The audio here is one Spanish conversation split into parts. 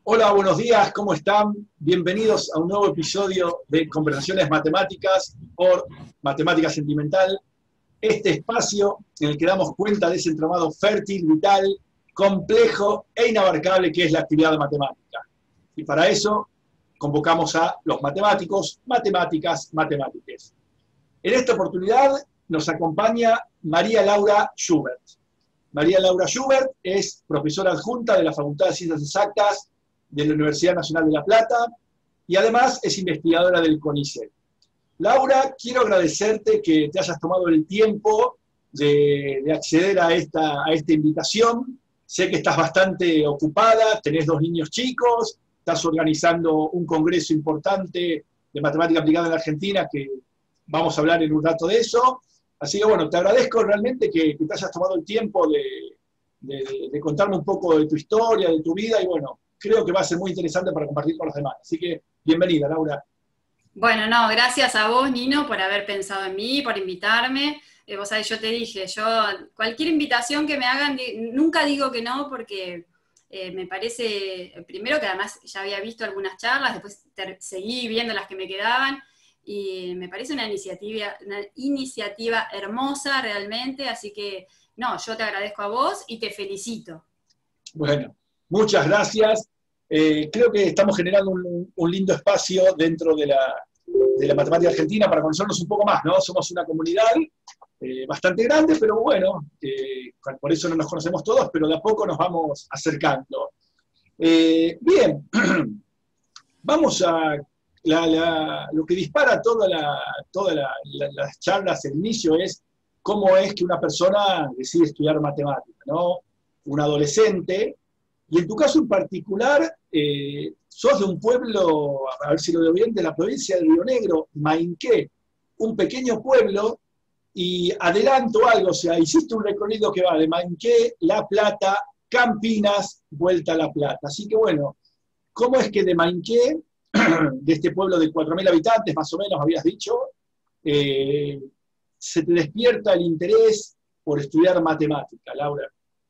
Hola, buenos días, ¿cómo están? Bienvenidos a un nuevo episodio de Conversaciones Matemáticas por Matemática Sentimental, este espacio en el que damos cuenta de ese entramado fértil, vital, complejo e inabarcable que es la actividad matemática. Y para eso convocamos a los matemáticos, matemáticas, matemátiques. En esta oportunidad nos acompaña María Laura Schubert. María Laura Schubert es profesora adjunta de la Facultad de Ciencias Exactas de la Universidad Nacional de La Plata y además es investigadora del CONICET. Laura, quiero agradecerte que te hayas tomado el tiempo de acceder a esta invitación. Sé que estás bastante ocupada, tenés 2 niños chicos, estás organizando un congreso importante de matemática aplicada en la Argentina, que vamos a hablar en un rato de eso. Así que bueno, te agradezco realmente que te hayas tomado el tiempo de contarme un poco de tu historia, de tu vida, y bueno, creo que va a ser muy interesante para compartir con los demás. Así que, bienvenida, Laura. Bueno, no, gracias a vos, Nino, por haber pensado en mí, por invitarme. Vos sabés, yo te dije, cualquier invitación que me hagan, nunca digo que no, porque me parece, primero que además ya había visto algunas charlas, después seguí viendo las que me quedaban, y me parece una iniciativa hermosa realmente, así que, no, yo te agradezco a vos y te felicito. Bueno, muchas gracias. Creo que estamos generando un lindo espacio dentro de la matemática argentina para conocernos un poco más, ¿no? Somos una comunidad bastante grande, pero bueno, por eso no nos conocemos todos, pero de a poco nos vamos acercando. Bien, vamos a lo que dispara todas las charlas, el inicio es cómo es que una persona decide estudiar matemática, ¿no? Un adolescente. Y en tu caso en particular, sos de un pueblo, a ver si lo veo bien, de la provincia de Río Negro, Mainqué, un pequeño pueblo, y adelanto algo, o sea, hiciste un recorrido que va de Mainqué, La Plata, Campinas, vuelta a La Plata. Así que bueno, ¿cómo es que de Mainqué, de este pueblo de 4.000 habitantes, más o menos, habías dicho, se te despierta el interés por estudiar matemática, Laura?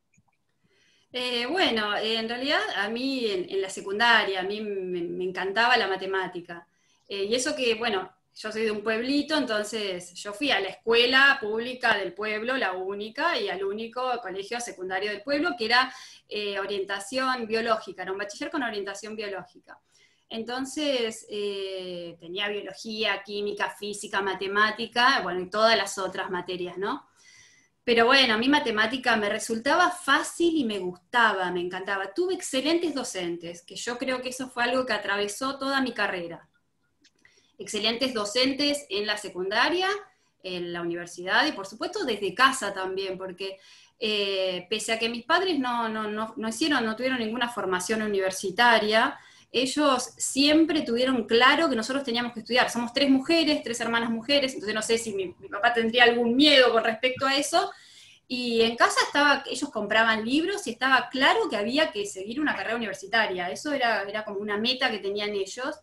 Bueno, en realidad a mí en la secundaria, a mí me encantaba la matemática. Y eso que, bueno, yo soy de un pueblito, entonces yo fui a la escuela pública del pueblo, la única, y al único colegio secundario del pueblo, que era orientación biológica, era un bachiller con orientación biológica. Entonces tenía biología, química, física, matemática, bueno, y todas las otras materias, ¿no? Pero bueno, a mí matemática me resultaba fácil y me gustaba, me encantaba. Tuve excelentes docentes, que yo creo que eso fue algo que atravesó toda mi carrera. Excelentes docentes en la secundaria, en la universidad y por supuesto desde casa también, porque pese a que mis padres no tuvieron ninguna formación universitaria, ellos siempre tuvieron claro que nosotros teníamos que estudiar. Somos 3 mujeres, 3 hermanas mujeres, entonces no sé si mi papá tendría algún miedo con respecto a eso. Y en casa ellos compraban libros y estaba claro que había que seguir una carrera universitaria. Eso era como una meta que tenían ellos.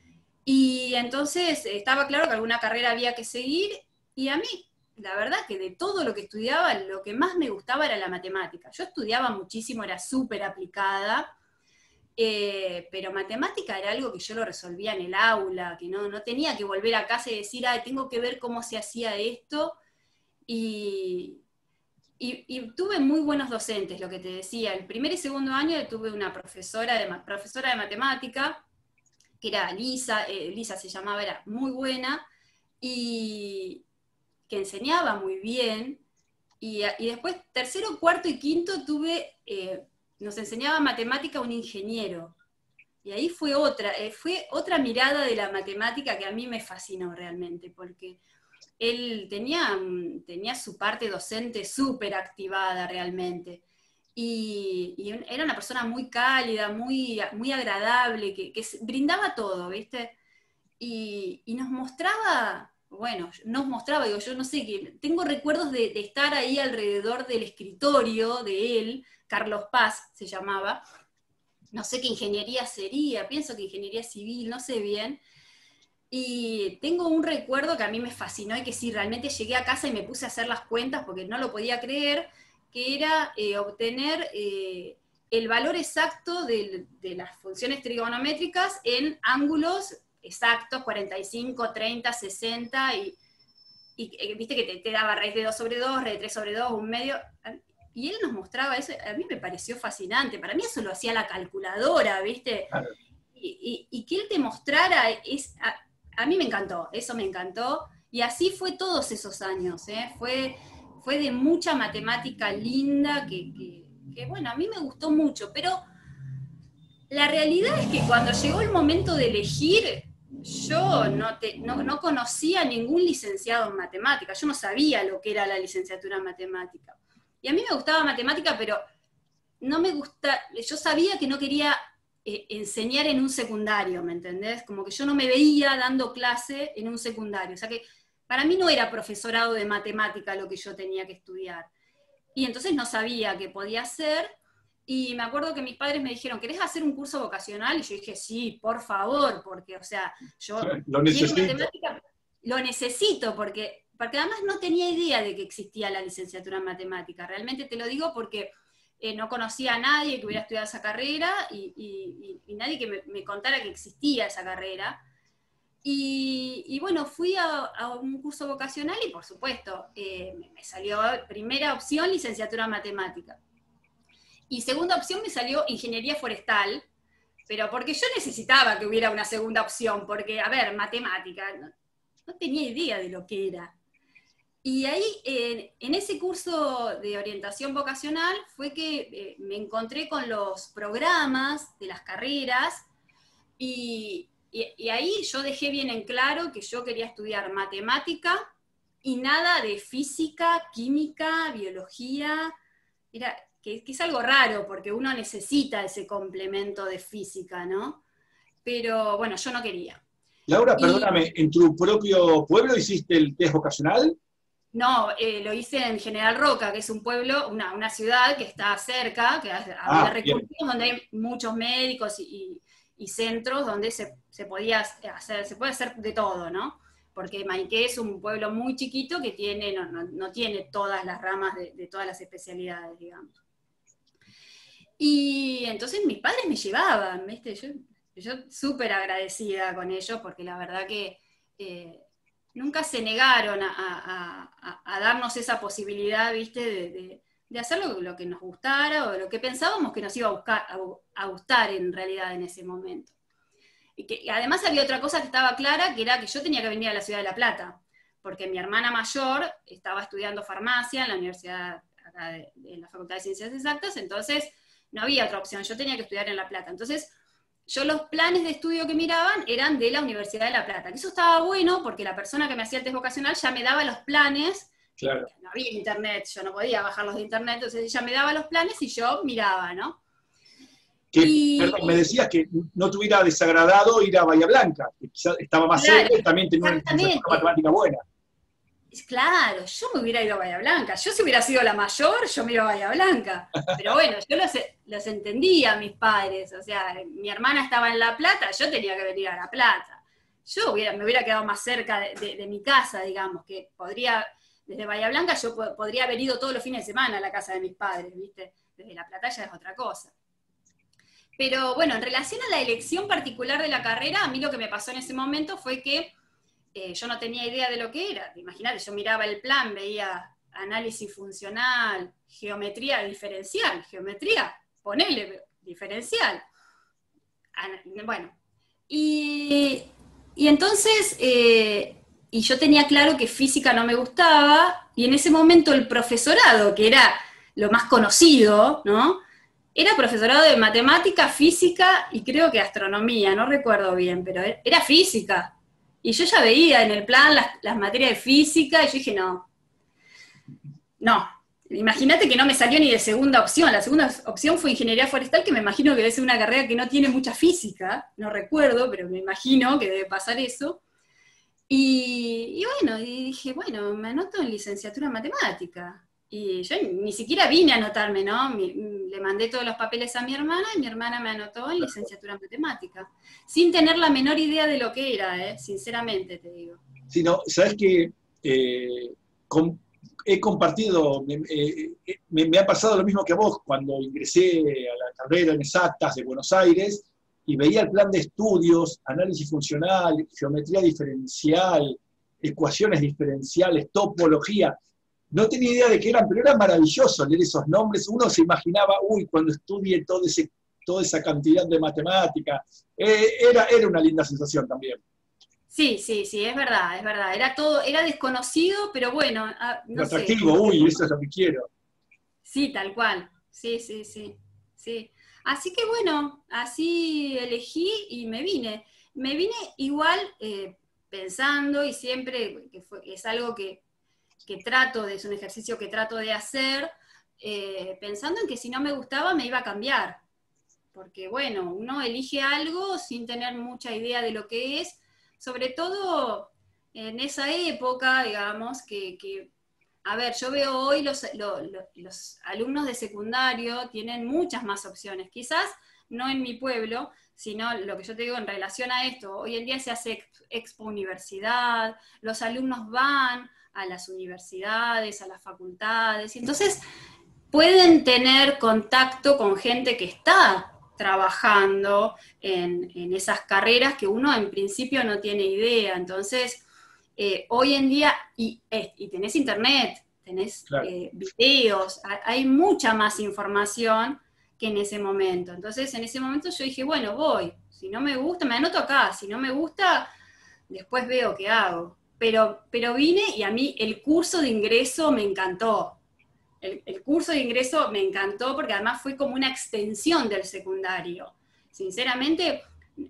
Y entonces estaba claro que alguna carrera había que seguir. Y a mí, la verdad que de todo lo que estudiaba, lo que más me gustaba era la matemática. Yo estudiaba muchísimo, era súper aplicada. Pero matemática era algo que yo lo resolvía en el aula, que no tenía que volver a casa y decir, tengo que ver cómo se hacía esto, y tuve muy buenos docentes, lo que te decía, el primer y segundo año tuve una profesora de matemática, que era Lisa, Lisa se llamaba, era muy buena, y que enseñaba muy bien, y después tercero, cuarto y quinto nos enseñaba matemática un ingeniero. Y ahí fue otra mirada de la matemática que a mí me fascinó realmente, porque él tenía su parte docente súper activada realmente. Y era una persona muy cálida, muy agradable, que brindaba todo, ¿viste? Y digo, yo no sé, que tengo recuerdos de estar ahí alrededor del escritorio de él, Carlos Paz se llamaba, no sé qué ingeniería sería, pienso que ingeniería civil, no sé bien, y tengo un recuerdo que a mí me fascinó y que sí, realmente llegué a casa y me puse a hacer las cuentas porque no lo podía creer, que era obtener el valor exacto de las funciones trigonométricas en ángulos exactos, 45, 30, 60, y viste que te daba raíz de 2 sobre 2, raíz de 3 sobre 2, un medio, y él nos mostraba eso, a mí me pareció fascinante, para mí eso lo hacía la calculadora, ¿viste? Claro. Y que él te mostrara, a mí me encantó, eso me encantó, y así fue todos esos años, fue de mucha matemática linda, que bueno, a mí me gustó mucho, pero la realidad es que cuando llegó el momento de elegir, yo no conocía ningún licenciado en matemática, yo no sabía lo que era la licenciatura en matemática. Y a mí me gustaba matemática, pero no me gusta, yo sabía que no quería enseñar en un secundario, ¿me entendés? Como que yo no me veía dando clase en un secundario, o sea que para mí no era profesorado de matemática lo que yo tenía que estudiar. Y entonces no sabía qué podía hacer, y me acuerdo que mis padres me dijeron, ¿querés hacer un curso vocacional? Y yo dije, sí, por favor, porque, o sea, yo lo necesito. Matemática, lo necesito, porque además no tenía idea de que existía la licenciatura en matemática. Realmente te lo digo porque no conocía a nadie que hubiera estudiado esa carrera, y nadie que me contara que existía esa carrera. Y bueno, fui a un curso vocacional y por supuesto, me salió primera opción licenciatura en matemática. Y segunda opción me salió ingeniería forestal, pero porque yo necesitaba que hubiera una segunda opción, porque, a ver, matemática, no tenía idea de lo que era. Y ahí, en ese curso de orientación vocacional, fue que me encontré con los programas de las carreras, y ahí yo dejé bien en claro que yo quería estudiar matemática y nada de física, química, biología. Que es algo raro, porque uno necesita ese complemento de física, ¿no? Pero bueno, yo no quería. Laura, perdóname, ¿en tu propio pueblo hiciste el test vocacional? No, lo hice en General Roca, que es un pueblo, una ciudad que está cerca, que había recursos, donde hay muchos médicos y centros donde se puede hacer de todo, ¿no? Porque Maiqué es un pueblo muy chiquito que no tiene todas las ramas de todas las especialidades, digamos. Y entonces mis padres me llevaban, ¿viste? Yo súper agradecida con ellos, porque la verdad que nunca se negaron a darnos esa posibilidad, ¿viste? De hacer lo que nos gustara, o lo que pensábamos que nos iba a gustar en realidad en ese momento. Y además había otra cosa que estaba clara, que era que yo tenía que venir a la ciudad de La Plata, porque mi hermana mayor estaba estudiando farmacia en la universidad, acá en la Facultad de Ciencias Exactas, entonces no había otra opción, yo tenía que estudiar en La Plata. Entonces, yo los planes de estudio que miraban eran de la Universidad de La Plata, que eso estaba bueno, porque la persona que me hacía el test vocacional ya me daba los planes. Claro. No había internet, yo no podía bajarlos de internet, entonces ella me daba los planes y yo miraba, ¿no? Perdón, me decías que no te hubiera desagradado ir a Bahía Blanca, que quizás estaba más cerca y también tenía una matemática buena. Claro, yo me hubiera ido a Bahía Blanca. Yo, si hubiera sido la mayor, yo me iba a Bahía Blanca. Pero bueno, yo los entendía a mis padres. O sea, mi hermana estaba en La Plata, yo tenía que venir a La Plata. Yo me hubiera quedado más cerca de mi casa, digamos, que desde Bahía Blanca yo podría haber ido todos los fines de semana a la casa de mis padres, ¿viste? Desde La Plata ya es otra cosa. Pero bueno, en relación a la elección particular de la carrera, a mí lo que me pasó en ese momento fue que yo no tenía idea de lo que era. Imagínate, yo miraba el plan, veía análisis funcional, geometría diferencial, ponele diferencial. Bueno, y entonces, y yo tenía claro que física no me gustaba, y en ese momento el profesorado, que era lo más conocido, ¿no? Era profesorado de matemática, física y creo que astronomía, no recuerdo bien, pero era física. Y yo ya veía en el plan las materias de física, y yo dije, no, imagínate que no me salió ni de segunda opción. La segunda opción fue ingeniería forestal, que me imagino que debe ser una carrera que no tiene mucha física, no recuerdo, pero me imagino que debe pasar eso. Y bueno, y dije, bueno, me anoto en licenciatura en matemática. Y yo ni siquiera vine a anotarme, ¿no? Le mandé todos los papeles a mi hermana, y mi hermana me anotó en licenciatura en matemática, sin tener la menor idea de lo que era, sinceramente te digo. Sí, no, sabes que he compartido, me ha pasado lo mismo que a vos cuando ingresé a la carrera en Exactas de Buenos Aires y veía el plan de estudios, análisis funcional, geometría diferencial, ecuaciones diferenciales, topología. No tenía idea de qué eran, pero era maravilloso leer esos nombres. Uno se imaginaba, uy, cuando estudie toda esa cantidad de matemática. Era una linda sensación también. Sí, sí, sí, es verdad, es verdad. Era todo, era desconocido, pero bueno, no sé. Atractivo, uy, eso es lo que quiero. Sí, tal cual. Sí, sí, sí, sí. Así que bueno, así elegí y me vine. Me vine igual pensando y siempre, es algo que trato es un ejercicio que trato de hacer, pensando en que si no me gustaba me iba a cambiar. Porque bueno, uno elige algo sin tener mucha idea de lo que es, sobre todo en esa época, digamos, a ver, yo veo hoy los alumnos de secundario tienen muchas más opciones, quizás no en mi pueblo, sino lo que yo te digo en relación a esto, hoy en día se hace Expo Universidad, los alumnos van a las universidades, a las facultades, y entonces pueden tener contacto con gente que está trabajando en esas carreras que uno en principio no tiene idea. Entonces, hoy en día, y tenés internet, tenés Claro. videos, hay mucha más información que en ese momento. Entonces, en ese momento yo dije, bueno, voy. Si no me gusta, me anoto acá. Si no me gusta, después veo qué hago. Pero vine y a mí el curso de ingreso me encantó. El curso de ingreso me encantó porque además fue como una extensión del secundario. Sinceramente,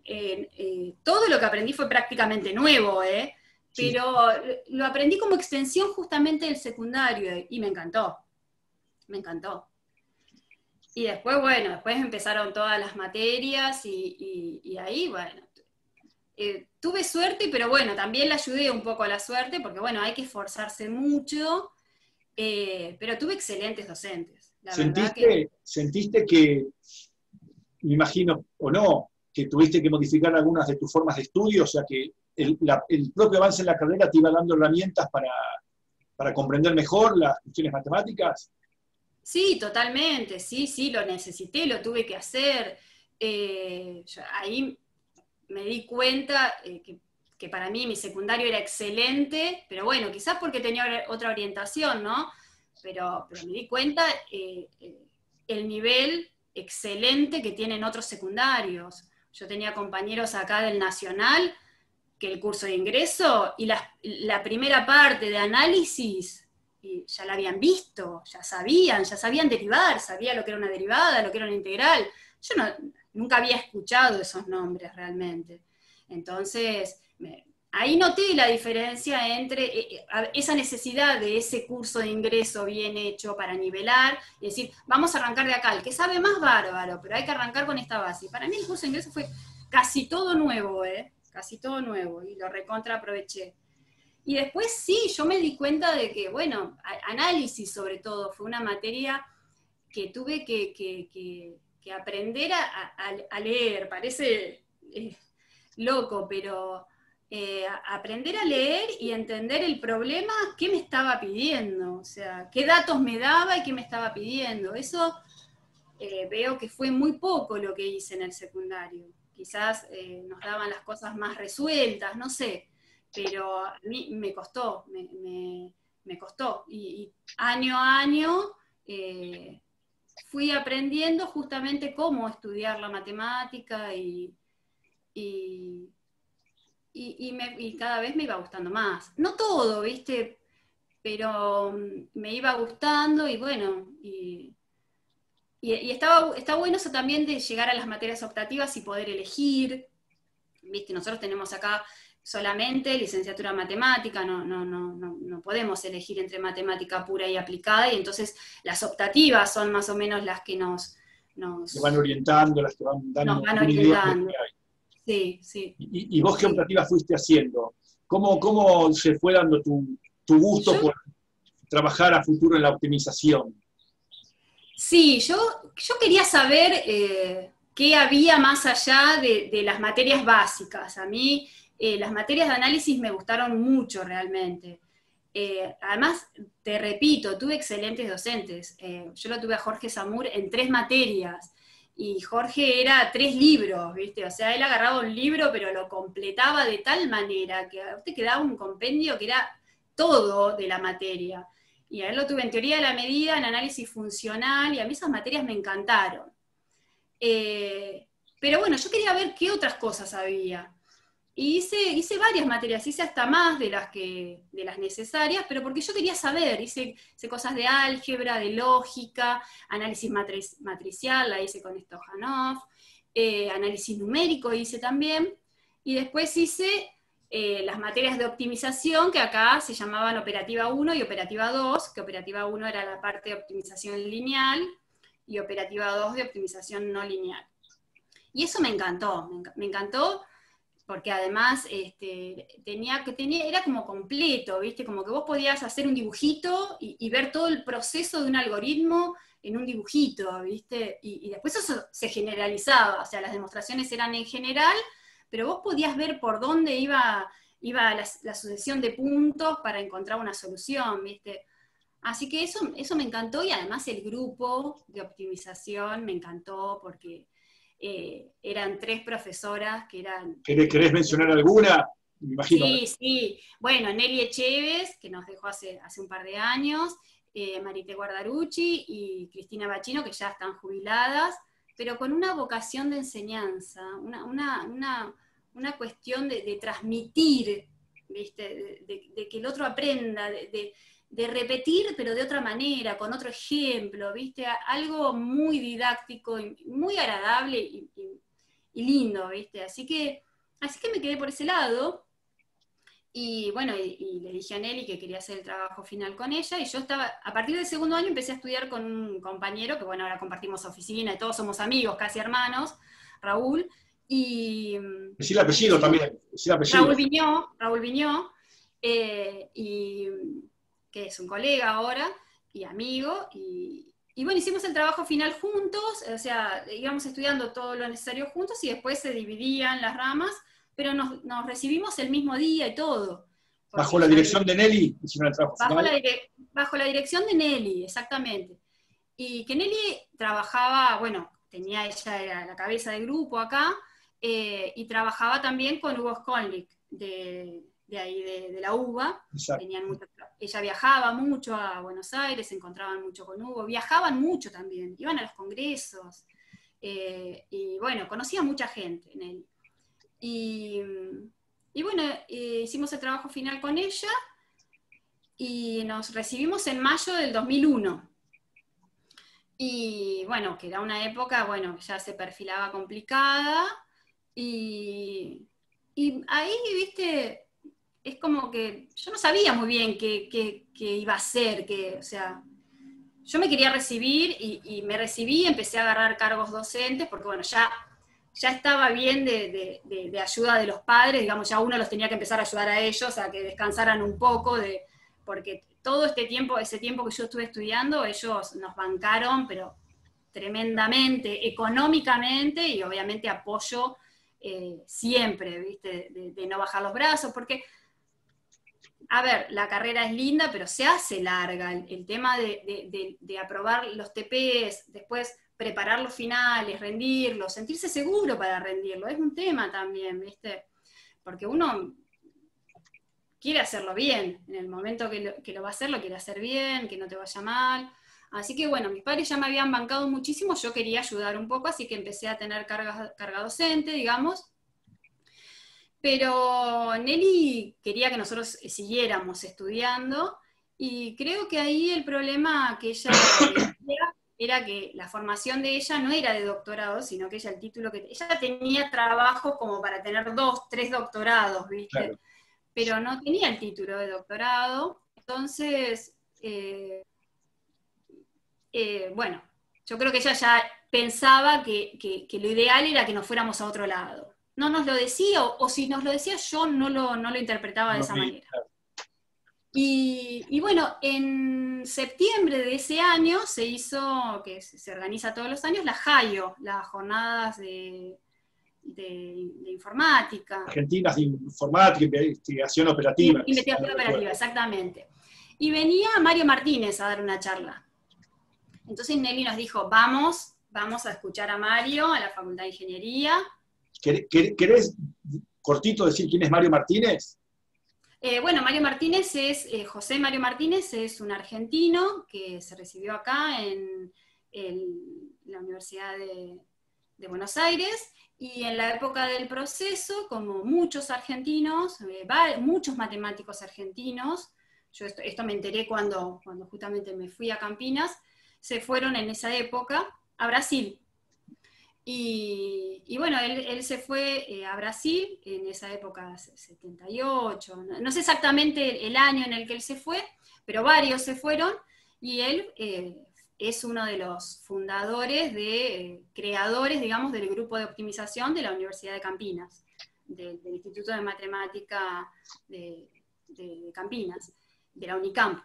todo lo que aprendí fue prácticamente nuevo, Sí. pero lo aprendí como extensión justamente del secundario y me encantó, me encantó. Y después, bueno, después empezaron todas las materias y ahí, bueno, tuve suerte, pero bueno, también le ayudé un poco a la suerte porque, bueno, hay que esforzarse mucho. Pero tuve excelentes docentes, la verdad que... ¿Sentiste que, me imagino, o no, que tuviste que modificar algunas de tus formas de estudio? O sea, que el propio avance en la carrera te iba dando herramientas para comprender mejor las cuestiones matemáticas. Sí, totalmente, sí, sí, lo necesité, lo tuve que hacer. Ahí me di cuenta que para mí mi secundario era excelente, pero bueno, quizás porque tenía otra orientación, ¿no? Pero me di cuenta el nivel excelente que tienen otros secundarios. Yo tenía compañeros acá del Nacional que el curso de ingreso y la primera parte de análisis y ya la habían visto, ya sabían derivar, sabía lo que era una derivada, lo que era una integral. Yo nunca había escuchado esos nombres realmente. Entonces, ahí noté la diferencia entre esa necesidad de ese curso de ingreso bien hecho para nivelar y decir, vamos a arrancar de acá, el que sabe más bárbaro, pero hay que arrancar con esta base. Y para mí el curso de ingreso fue casi todo nuevo, casi todo nuevo, y lo recontra aproveché. Y después sí, yo me di cuenta de que, bueno, análisis sobre todo, fue una materia que tuve que aprender a leer, parece loco, pero aprender a leer y entender el problema, qué me estaba pidiendo, o sea, qué datos me daba y qué me estaba pidiendo. Eso veo que fue muy poco lo que hice en el secundario. Quizás nos daban las cosas más resueltas, no sé, pero a mí me costó, me costó. Y año a año fui aprendiendo justamente cómo estudiar la matemática y cada vez me iba gustando más. No todo, ¿viste? Pero me iba gustando y bueno, está bueno eso también de llegar a las materias optativas y poder elegir, ¿viste? Nosotros tenemos acá solamente licenciatura en matemática, no podemos elegir entre matemática pura y aplicada, y entonces las optativas son más o menos las que Te van orientando, las que van dando nos van una idea de lo orientando. que hay. Sí, sí. ¿Y vos qué Sí. optativas fuiste haciendo? ¿Cómo se fue dando tu gusto por trabajar a futuro en la optimización? Sí, yo quería saber qué había más allá de las materias básicas. A mí las materias de análisis me gustaron mucho realmente. Además, te repito, tuve excelentes docentes. Yo lo tuve a Jorge Samur en 3 materias, y Jorge era 3 libros, ¿viste? O sea, él agarraba un libro, pero lo completaba de tal manera que a usted quedaba un compendio que era todo de la materia. Y a él lo tuve en teoría de la medida, en análisis funcional, y a mí esas materias me encantaron. Pero bueno, yo quería ver qué otras cosas había. Y hice varias materias, hice hasta más de las necesarias, pero porque yo quería saber, hice cosas de álgebra, de lógica, análisis matricial, la hice con Stojanov, análisis numérico hice también, y después hice las materias de optimización, que acá se llamaban operativa 1 y operativa 2, que operativa 1 era la parte de optimización lineal, y operativa 2 de optimización no lineal. Y eso me encantó, me encantó, porque además era como completo, ¿viste? Como que vos podías hacer un dibujito y ver todo el proceso de un algoritmo en un dibujito, ¿viste? Y después eso se generalizaba, o sea, las demostraciones eran en general, pero vos podías ver por dónde iba la sucesión de puntos para encontrar una solución, ¿viste? Así que eso me encantó, y además el grupo de optimización me encantó porque eran 3 profesoras que eran... ¿Querés mencionar alguna? Me imagino. Sí. Bueno, Nelly Echeves, que nos dejó hace un par de años, Marité Guardarucci y Cristina Bachino, que ya están jubiladas, pero con una vocación de enseñanza, una cuestión de transmitir, ¿viste? De que el otro aprenda, de repetir, pero de otra manera, con otro ejemplo, ¿viste? Algo muy didáctico, muy agradable y lindo, ¿viste? Así que me quedé por ese lado, y bueno, y le dije a Nelly que quería hacer el trabajo final con ella, y yo a partir del segundo año empecé a estudiar con un compañero, que bueno, ahora compartimos oficina, y todos somos amigos, casi hermanos, Raúl, y... Decí el apellido también, decí el apellido. Raúl Viñó, y que es un colega ahora, y amigo, y bueno, hicimos el trabajo final juntos, o sea, íbamos estudiando todo lo necesario juntos, y después se dividían las ramas, pero nos recibimos el mismo día y todo. ¿Bajo la dirección de Nelly hicieron el trabajo final? Bajo la dirección de Nelly, exactamente. Y que Nelly trabajaba, bueno, ella era la cabeza de grupo acá, y trabajaba también con Hugo Skolnick, de ahí, de la UBA. Ella viajaba mucho a Buenos Aires, se encontraban mucho con Hugo, viajaban mucho también, iban a los congresos, y bueno, conocía a mucha gente en él. Y bueno, hicimos el trabajo final con ella, y nos recibimos en mayo del 2001. Y bueno, que era una época, bueno, ya se perfilaba complicada, y ahí, viste, es como que yo no sabía muy bien qué iba a hacer, o sea, yo me quería recibir, y me recibí, empecé a agarrar cargos docentes, porque bueno, ya estaba bien de ayuda de los padres, digamos, ya uno los tenía que empezar a ayudar a ellos, a que descansaran un poco, porque todo ese tiempo que yo estuve estudiando, ellos nos bancaron, pero tremendamente, económicamente, y obviamente apoyo siempre, ¿viste? De no bajar los brazos, porque, a ver, la carrera es linda, pero se hace larga, el tema de aprobar los TPs, después preparar los finales, rendirlos, sentirse seguro para rendirlo, es un tema también, ¿viste? Porque uno quiere hacerlo bien, en el momento que lo va a hacer, lo quiere hacer bien, que no te vaya mal. Así que bueno, mis padres ya me habían bancado muchísimo, yo quería ayudar un poco, así que empecé a tener carga docente, digamos. Pero Nelly quería que nosotros siguiéramos estudiando, y creo que ahí el problema que ella era que la formación de ella no era de doctorado, sino que ella ella tenía trabajo como para tener 2, 3 doctorados, ¿viste? Claro. Pero no tenía el título de doctorado, entonces, bueno, yo creo que ella ya pensaba que lo ideal era que nos fuéramos a otro lado. No nos lo decía, o si nos lo decía yo no lo interpretaba de esa manera. Y bueno, en septiembre de ese año se hizo, que se organiza todos los años, la JAIO, las jornadas de informática. Argentinas de informática, investigación operativa. Investigación operativa, exactamente. y venía Mario Martínez a dar una charla. Entonces Nelly nos dijo, vamos a escuchar a Mario a la Facultad de Ingeniería. ¿Querés cortito decir quién es Mario Martínez? Bueno, Mario Martínez José Mario Martínez es un argentino que se recibió acá en la Universidad de Buenos Aires, y en la época del proceso, como muchos argentinos, muchos matemáticos argentinos, yo esto me enteré cuando justamente me fui a Campinas, se fueron en esa época a Brasil. Y bueno, él se fue a Brasil en esa época, 78, no sé exactamente el año en el que él se fue, pero varios se fueron, y él es uno de los fundadores, creadores, digamos, del grupo de optimización de la Universidad de Campinas, del Instituto de Matemática de Campinas, de la Unicamp.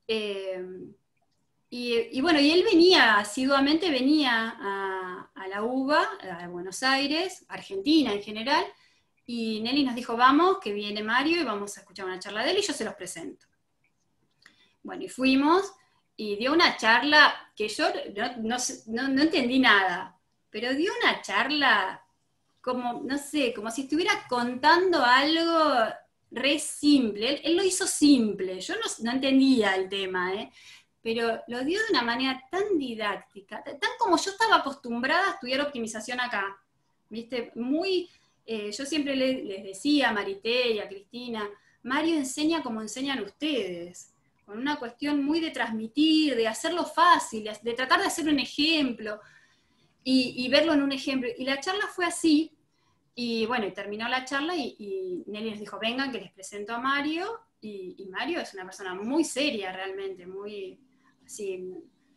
Y bueno, y él asiduamente venía a la UBA, a Buenos Aires, Argentina en general, y Nelly nos dijo, vamos, que viene Mario, y vamos a escuchar una charla de él, y yo se los presento. Bueno, y fuimos, y dio una charla que yo no entendí nada, pero dio una charla como, no sé, como si estuviera contando algo re simple. Él lo hizo simple, yo no entendía el tema, pero lo dio de una manera tan didáctica, tan como yo estaba acostumbrada a estudiar optimización acá, ¿viste? Yo siempre les decía a Marité y a Cristina, Mario enseña como enseñan ustedes, con una cuestión muy de transmitir, de hacerlo fácil, de tratar de hacer un ejemplo, y verlo en un ejemplo. Y la charla fue así, y bueno, y terminó la charla, y Nelly nos dijo, vengan que les presento a Mario, y Mario es una persona muy seria realmente, muy, así,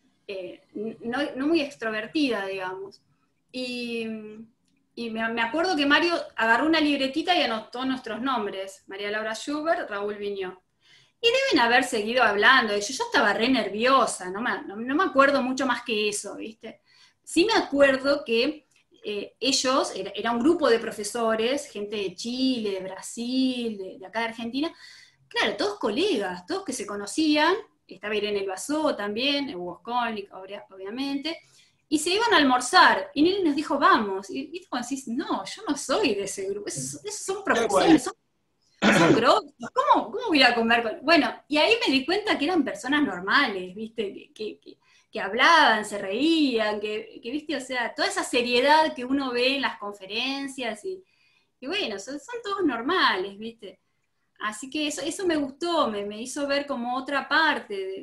no muy extrovertida, digamos. Y me acuerdo que Mario agarró una libretita y anotó nuestros nombres, María Laura Schubert, Raúl Viñó. Y deben haber seguido hablando, yo estaba re nerviosa, no me acuerdo mucho más que eso, ¿viste? Sí me acuerdo que ellos, era un grupo de profesores, gente de Chile, de Brasil, de acá de Argentina, claro, todos colegas, todos que se conocían, estaba Irene Loazó también, Hugo Skolnick, obviamente, y se iban a almorzar, y Nelly nos dijo, vamos, y tú decís, no, yo no soy de ese grupo, esos son profesores, son grosos, ¿cómo voy a comer con...? Bueno, y ahí me di cuenta que eran personas normales, ¿viste? Que hablaban, se reían, que, ¿viste? O sea, toda esa seriedad que uno ve en las conferencias, y bueno, son todos normales, ¿viste? Así que eso me gustó, me hizo ver como otra parte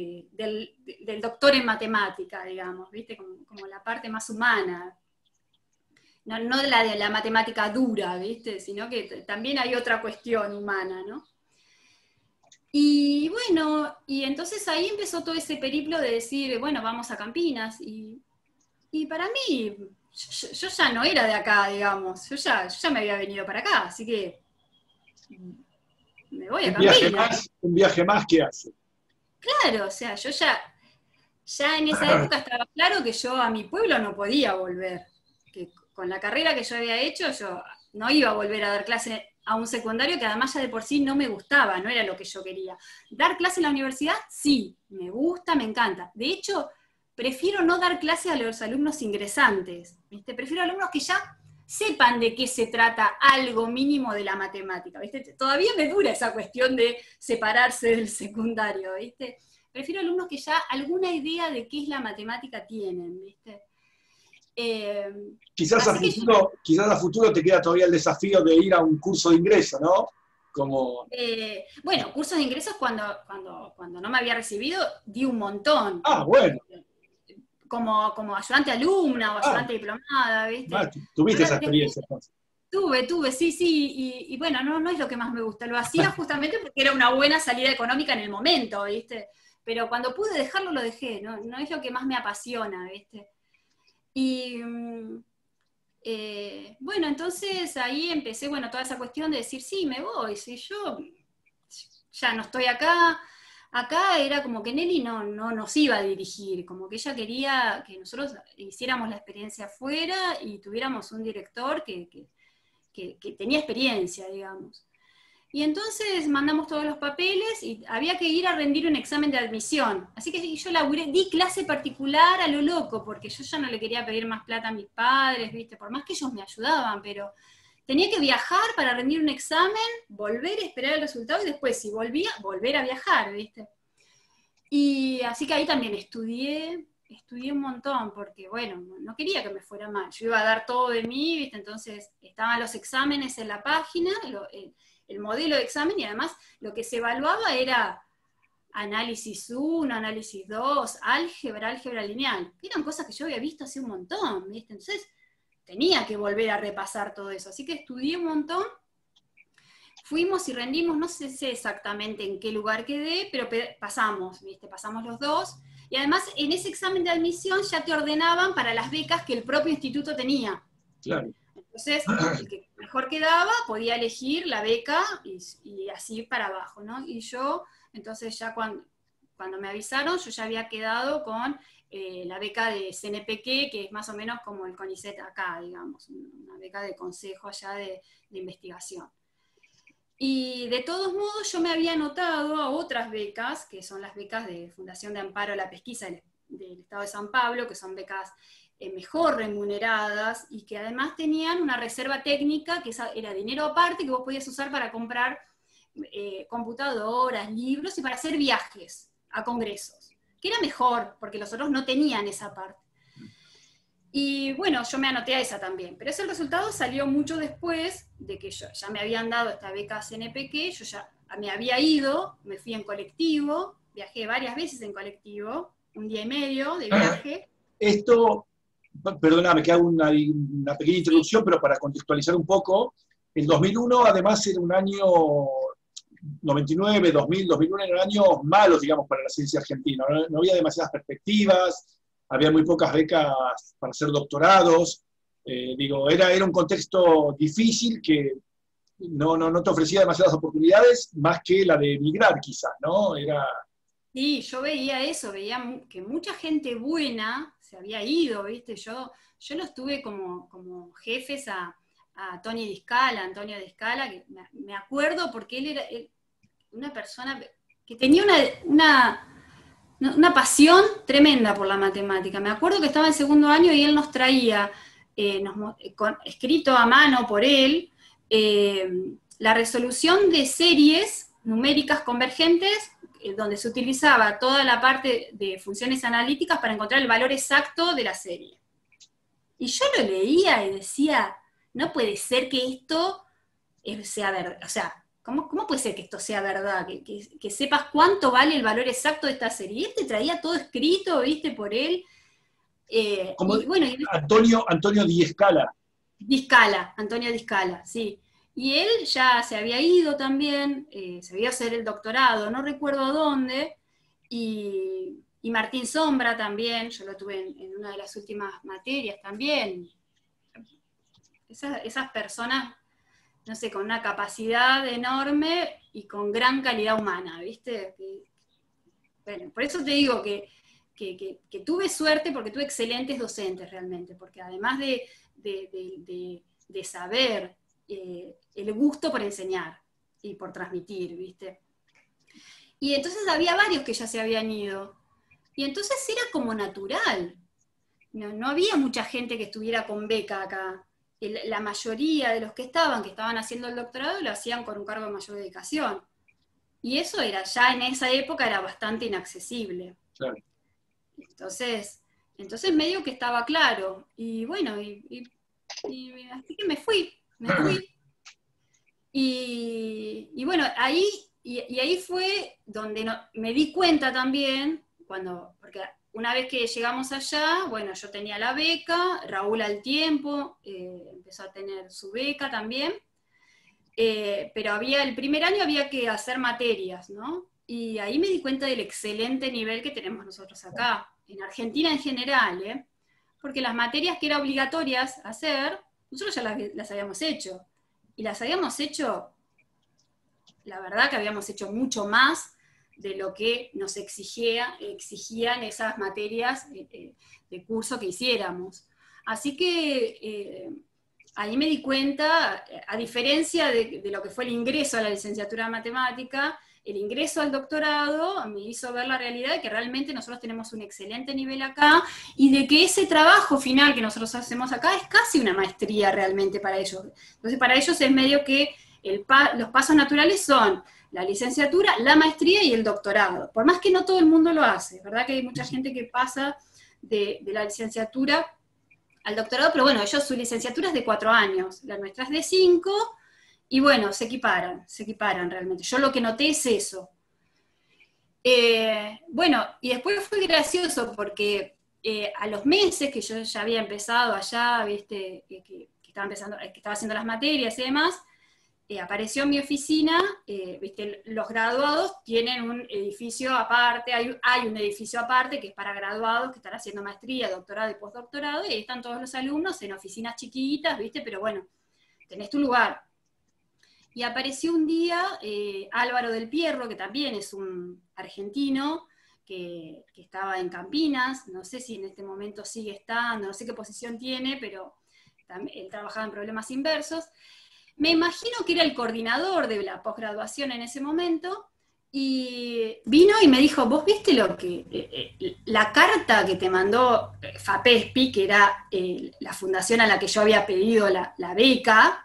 del doctor en matemática, digamos, ¿viste? Como la parte más humana. No de la matemática dura, ¿viste? Sino que también hay otra cuestión humana, ¿no? Y bueno, y entonces ahí empezó todo ese periplo de decir, bueno, vamos a Campinas, y para mí, yo ya no era de acá, digamos, yo ya me había venido para acá, así que me voy a Campinas. Un viaje más que hace. Claro, o sea, yo ya en esa época estaba claro que yo a mi pueblo no podía volver, que con la carrera que yo había hecho, yo no iba a volver a dar clase a un secundario que además ya de por sí no me gustaba, no era lo que yo quería. Dar clase en la universidad, sí, me gusta, me encanta. De hecho, prefiero no dar clase a los alumnos ingresantes, ¿viste? Prefiero alumnos que ya sepan de qué se trata algo mínimo de la matemática, ¿viste? Todavía me dura esa cuestión de separarse del secundario, ¿viste? Prefiero alumnos que ya alguna idea de qué es la matemática tienen, ¿viste? Quizás a futuro te queda todavía el desafío de ir a un curso de ingreso, ¿no? Bueno, cursos de ingresos cuando no me había recibido, di un montón. Ah, bueno. Como ayudante alumna o ayudante diplomada, ¿viste? Tuviste esa experiencia entonces. Tuve, sí, y bueno, no es lo que más me gusta, lo hacía justamente porque era una buena salida económica en el momento, ¿viste? Pero cuando pude dejarlo, lo dejé, no es lo que más me apasiona, ¿viste? Y bueno, entonces ahí empecé, bueno, toda esa cuestión de decir, sí, me voy, si yo ya no estoy acá era como que Nelly no nos iba a dirigir, como que ella quería que nosotros hiciéramos la experiencia afuera y tuviéramos un director que tenía experiencia, digamos. Y entonces mandamos todos los papeles y había que ir a rendir un examen de admisión. Así que yo di clase particular a lo loco, porque yo ya no le quería pedir más plata a mis padres, ¿viste? Por más que ellos me ayudaban, pero tenía que viajar para rendir un examen, volver a esperar el resultado y después, si volvía, volver a viajar, ¿viste? Y así que ahí también estudié un montón, porque bueno, no quería que me fuera mal. Yo iba a dar todo de mí, ¿viste? Entonces estaban los exámenes en la página, el modelo de examen, y además lo que se evaluaba era análisis 1, análisis 2, álgebra lineal, que eran cosas que yo había visto hace un montón, ¿viste? Entonces tenía que volver a repasar todo eso, así que estudié un montón, fuimos y rendimos, no sé exactamente en qué lugar quedé, pero pasamos, ¿viste? Pasamos los dos, y además en ese examen de admisión ya te ordenaban para las becas que el propio instituto tenía. Claro. Entonces, el que mejor quedaba podía elegir la beca y así para abajo, ¿no? Y yo, entonces ya cuando me avisaron, yo ya había quedado con la beca de CNPq, que es más o menos como el CONICET acá, digamos, una beca de consejo allá de investigación. Y de todos modos yo me había anotado a otras becas, que son las becas de Fundación de Amparo a la Pesquisa del Estado de San Pablo, que son becas mejor remuneradas y que además tenían una reserva técnica, que era dinero aparte que vos podías usar para comprar computadoras, libros y para hacer viajes a congresos, que era mejor, porque los otros no tenían esa parte. Y bueno, yo me anoté a esa también, pero ese resultado salió mucho después de que yo ya me habían dado esta beca CNPq, yo ya me había ido, me fui en colectivo, viajé varias veces en colectivo, 1 día y medio de viaje. Esto, perdóname que hago una pequeña introducción, pero para contextualizar un poco, el 2001 además era un año, 99, 2000, 2001 eran años malos, digamos, para la ciencia argentina, no había demasiadas perspectivas, había muy pocas becas para hacer doctorados, era un contexto difícil que no te ofrecía demasiadas oportunidades, más que la de emigrar quizás, ¿no? Sí, yo veía eso, veía que mucha gente buena se había ido, ¿viste? Yo los tuve como jefes a Antonio Di Scala, que me acuerdo porque él era una persona que tenía una pasión tremenda por la matemática. Me acuerdo que estaba en segundo año y él nos traía, escrito a mano por él, la resolución de series numéricas convergentes, donde se utilizaba toda la parte de funciones analíticas para encontrar el valor exacto de la serie. Y yo lo leía y decía, no puede ser que esto sea verdad, o sea, ¿cómo puede ser que esto sea verdad? Que sepas cuánto vale el valor exacto de esta serie. Y él te traía todo escrito, ¿viste? Por él. Como y bueno, Antonio Di Scala. Antonio Di Scala, sí. Y él ya se había ido también, se había ido a hacer el doctorado, no recuerdo a dónde, y Martín Sombra también, yo lo tuve en una de las últimas materias también. Esas personas, no sé, con una capacidad enorme y con gran calidad humana, ¿viste? Bueno, por eso te digo que tuve suerte porque tuve excelentes docentes realmente, porque además de saber el gusto por enseñar y por transmitir, ¿viste? Y entonces había varios que ya se habían ido. Y entonces era como natural. No había mucha gente que estuviera con beca acá. La mayoría de los que estaban haciendo el doctorado, lo hacían con un cargo de mayor dedicación. Y eso ya en esa época era bastante inaccesible. Claro. Entonces medio que estaba claro. Y bueno, así que me fui. Y bueno, ahí fue donde me di cuenta también, porque una vez que llegamos allá, bueno, yo tenía la beca, Raúl al tiempo empezó a tener su beca también, pero el primer año había que hacer materias, ¿no? Y ahí me di cuenta del excelente nivel que tenemos nosotros acá, en Argentina en general, porque las materias que eran obligatorias hacer, nosotros ya las habíamos hecho. Y las habíamos hecho, la verdad que habíamos hecho mucho más de lo que nos exigían esas materias de curso que hiciéramos. Así que ahí me di cuenta, a diferencia de lo que fue el ingreso a la licenciatura de matemática, el ingreso al doctorado me hizo ver la realidad de que realmente nosotros tenemos un excelente nivel acá, y de que ese trabajo final que nosotros hacemos acá es casi una maestría realmente para ellos. Entonces para ellos es medio que los pasos naturales son la licenciatura, la maestría y el doctorado. Por más que no todo el mundo lo hace, ¿verdad? Que hay mucha gente que pasa de la licenciatura al doctorado, pero bueno, ellos su licenciatura es de 4 años, la nuestra es de 5, y bueno, se equiparan realmente. Yo lo que noté es eso. Bueno, y después fue gracioso porque a los meses que yo ya había empezado allá, viste, que estaba haciendo las materias y demás, apareció en mi oficina, viste, los graduados tienen un edificio aparte, hay un edificio aparte que es para graduados que están haciendo maestría, doctorado y postdoctorado, y ahí están todos los alumnos en oficinas chiquitas, viste, pero bueno, tenés tu lugar. Y apareció un día Álvaro del Pierro, que también es un argentino, que estaba en Campinas, no sé si en este momento sigue estando, no sé qué posición tiene, pero él trabajaba en problemas inversos. Me imagino que era el coordinador de la posgraduación en ese momento, y vino y me dijo, ¿vos viste la carta que te mandó FAPESPI, que era la fundación a la que yo había pedido la beca?